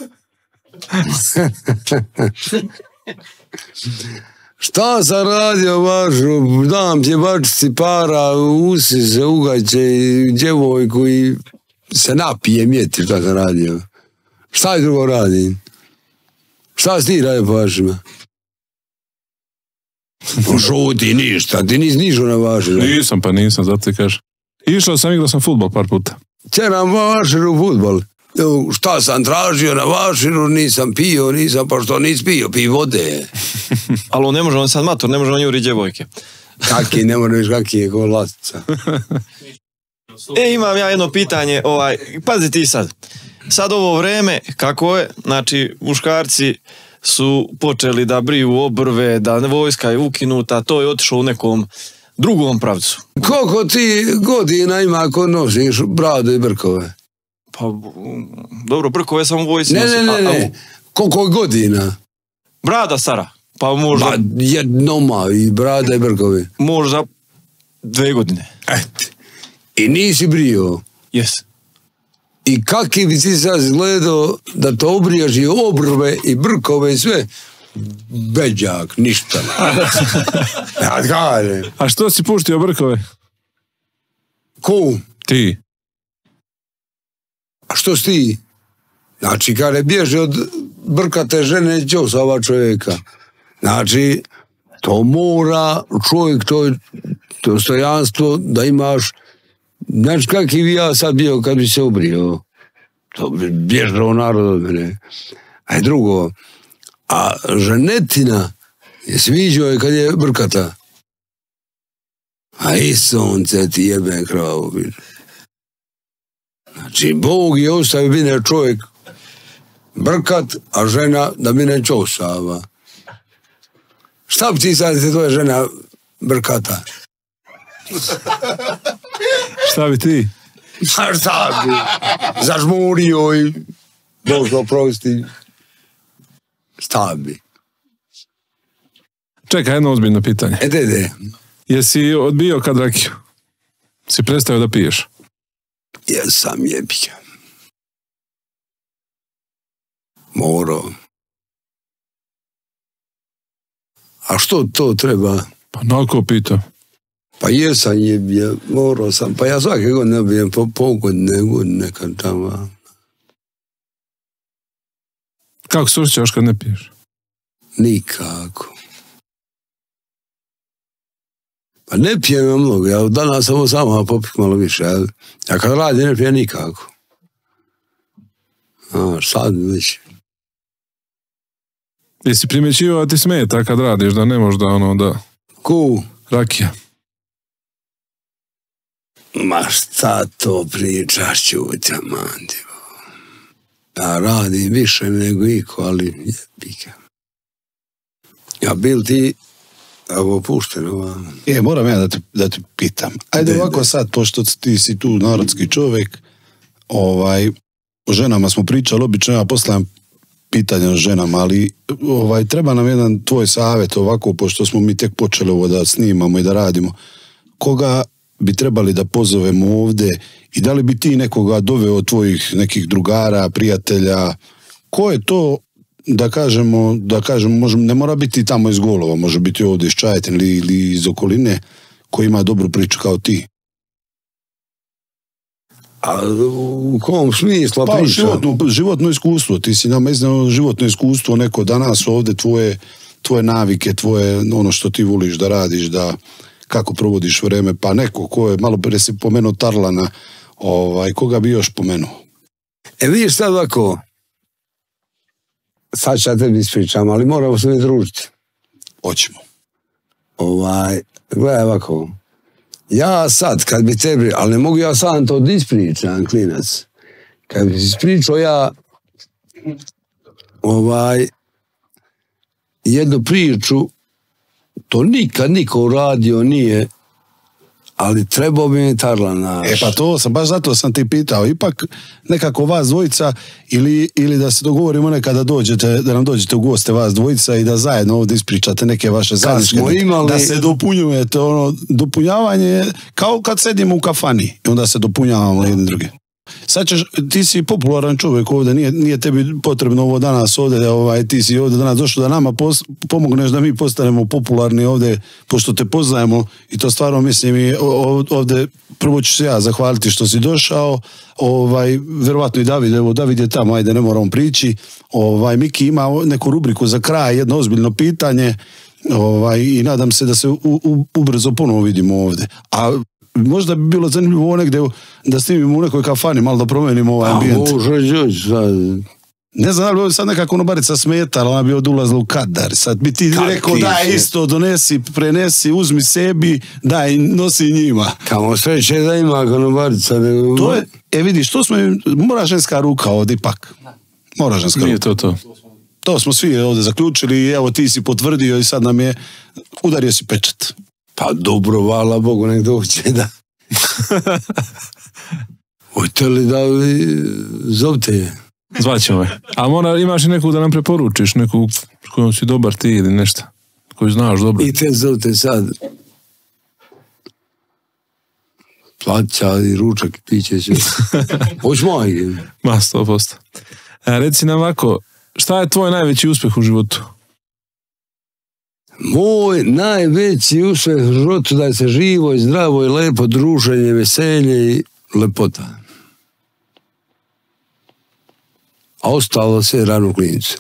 S2: Šta sam radio vašu, dam ti bačici para, usi se ugaće i djevojku i se napije mjeti, šta sam radio. Šta je drugo radim? Šta si ti radio po vašima? Šuti, ništa, ti nisi nišao na Vaširu.
S1: Nisam, pa nisam, zato ti kažem. Išao sam, igrao sam fudbal par puta.
S2: Tjeram Vaširu fudbal. Šta sam tražio na Vaširu, nisam pio, nisam, pa što nisi pio, pij vode.
S5: Ali on ne može, on sad mator, ne može on juri djevojke.
S2: Kaki, ne moraš kaki je ko lastica.
S5: E, imam ja jedno pitanje, ovaj, pazi ti sad. Sad ovo vreme, kako je, znači, muškarci su počeli da briju obrve, da vojska je ukinuta, to je otišlo u nekom drugom pravcu.
S2: Koliko ti godina ima ko nosiš bradu i brkove?
S5: Pa, dobro, brkove sam u vojsci.
S2: Ne, ne, ne, ne. Koliko godina?
S5: Brada stara. Pa možda...
S2: Ba, jednoma i brada i brkovi.
S5: Možda dve godine.
S2: Eto. I nisi brio.
S5: Jes.
S2: I kaki bi ti sad gledao da to obrijaš i obrve i brkove i sve? Beđak, ništa. Ja kažem.
S1: A što si puštio brkove?
S2: Ko?
S1: Ti.
S2: A što si ti? Znači, kada bježe od brkate žene, ćosava čovjeka. Znači, to mora čovjek, to je dostojanstvo da imaš. Znači, kak i bi ja sad bio kad bi se obrio. To bi bježao narod od mene. A drugo, a ženetina je sviđao je kad je brkata. A i sonce ti jebe kravu. Znači, Bog je ostavio bine čovjek brkat, a žena da bine čosava. Šta bi ti sad se tvoja žena brkata?
S1: Šta bi ti?
S2: A šta bi? Zažmurio i došlo prosti. Šta bi?
S1: Čekaj, jedno ozbiljno pitanje.
S2: E, dede.
S1: Jesi odbio kad rakiju? Si prestao da piješ?
S2: Jesam jebika. Morao. A što to treba?
S1: Pa nako pita.
S2: Pa jesam jebija, morao sam. Pa ja svake godine bijem po pol godine, godine kad tamo.
S1: Kako se osjećaš kad ne piješ?
S2: Nikako. Pa ne pijem ja mnogo, ja danas samo samo popik malo više, ja, ja kad radim ne pijem nikako. A, sad već.
S1: Jesi primjećivao da ti smeta kad radiš, da ne možeš da ono da...
S2: Ko?
S1: Rakija.
S2: Ma šta to pričaš, čutja, mandivo. Ja radim više nego iko, ali jebika. Ja bil ti... Ovo pušteno.
S3: E, moram ja da te, da te pitam. Ajde ovako de, sad, pošto ti si tu narodski čovjek, ovaj, o ženama smo pričali, obično ja postavljam pitanja o ženama, ali ovaj, treba nam jedan tvoj savjet ovako, pošto smo mi tek počeli ovo da snimamo i da radimo. Koga bi trebali da pozovemo ovdje i da li bi ti nekoga doveo od tvojih nekih drugara, prijatelja? Ko je to, da kažemo, da kažemo, može, ne mora biti tamo iz Golova, može biti ovdje iz Čajetine ili, ili iz okoline, koji ima dobru priču kao ti?
S2: A u kom smislu
S3: pa,
S2: priča?
S3: Životno, životno iskustvo, ti si nam iznao životno iskustvo, neko danas ovdje, tvoje, tvoje navike, tvoje ono što ti voliš da radiš, da kako provodiš vreme, pa neko ko je, malo prije si pomenuo Tarlana, ovaj, koga bi još pomenuo?
S2: E vidiš sad ovako, sad ću ja tebi ispričam, ali moramo se mi družiti.
S3: Hoćemo.
S2: Ovaj, gledaj ovako, ja sad kad bi tebi, ali ne mogu ja sam to da ispričam, klinac, kad bi ispričao ja ovaj jednu priču, to nikad niko uradio nije, ali trebao bi mi Tarlan naš.
S3: E pa to sam, baš zato sam ti pitao, ipak nekako vas dvojica ili, ili da se dogovorimo nekada dođete, da nam dođete u goste vas dvojica i da zajedno ovdje ispričate neke vaše zajedničke,
S2: imali...
S3: da se dopunjujete, ono, dopunjavanje kao kad sedimo u kafani i onda se dopunjavamo jedni drugi. Sad ćeš, ti si popularan čovjek ovdje, nije, nije tebi potrebno ovo danas ovdje, ovaj, ti si ovdje danas došao da nama pos, pomogneš da mi postanemo popularni ovdje, pošto te poznajemo i to stvarno mislim i ovdje, prvo ću se ja zahvaliti što si došao, ovaj, verovatno i David, evo David je tamo, ajde ne moramo prići, ovaj, Miki ima neku rubriku za kraj, jedno ozbiljno pitanje, Ovaj, i nadam se da se u, u, ubrzo ponovo vidimo ovdje. A možda bi bilo zanimljivo negdje da snimimo u nekoj kafani, malo da promenimo ovaj ambijent.
S2: A može, sad...
S3: Ne znam, ali sad nekako ono Barica smeta, ali ona bi odulazila u kadar. Sad bi ti
S2: Kak
S3: rekao,
S2: ti
S3: daj
S2: se?
S3: isto, donesi, prenesi, uzmi sebi, daj, nosi njima.
S2: Kamo sreće da ima konobarica. Nego...
S3: To je, e vidiš, to smo, mora ženska ruka ovdje ipak. Mora ženska
S1: Nije
S3: ruka.
S1: to to.
S3: To smo svi ovdje zaključili i evo ti si potvrdio i sad nam je, udario si pečat.
S2: Pa dobro, hvala Bogu, nek doće da... Hojte li da vi zovte je?
S1: Zvaćemo je. A mora, imaš i neku da nam preporučiš, neku s kojom si dobar ti ili nešto, koju znaš dobro.
S2: I te zovte sad. Plaća i ručak i piće će. Hoć majke.
S1: Ma, sto posto. E, reci nam ovako, šta je tvoj najveći uspjeh u životu?
S2: Moj najveći uspjeh u životu da je se živo i zdravo i lepo druženje, veselje i lepota. A ostalo sve rano klinicu.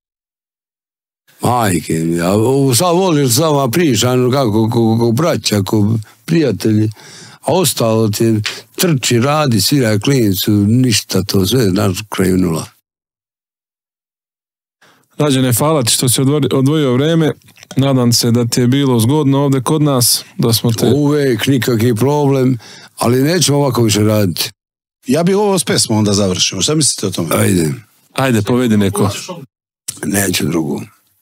S2: Majke mi, a sad voliš sama pričam kako, kako braća, kako prijatelji, a ostalo ti trči, radi, sviraj klinicu, ništa to sve na kraju nula.
S1: Rađene, hvala ti što si odvojio vreme. Nadam se da ti je bilo zgodno ovdje kod nas, da smo te...
S2: Uvek, nikakvi problem, ali nećemo ovako više raditi.
S3: Ja bih ovo s pesmom onda završio. Šta mislite o tome?
S2: Ajde.
S1: Ajde, povedi neko.
S2: Neću drugo.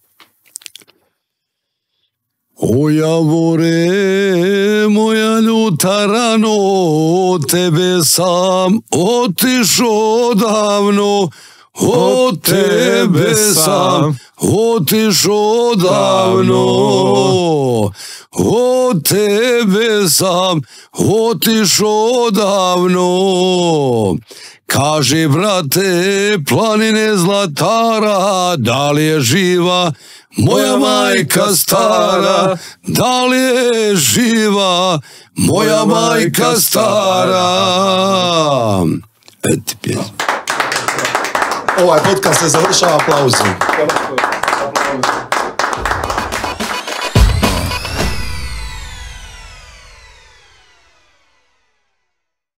S2: O javore, moja ljuta rano, od tebe sam otišao davno, od tebe sam otišao davno, od tebe sam otišao davno. Kaži, brate, planine Zlatara, da li je živa moja majka stara, da li je živa moja majka stara. Eti pjesma.
S3: Ovaj podcast se završava aplauzom.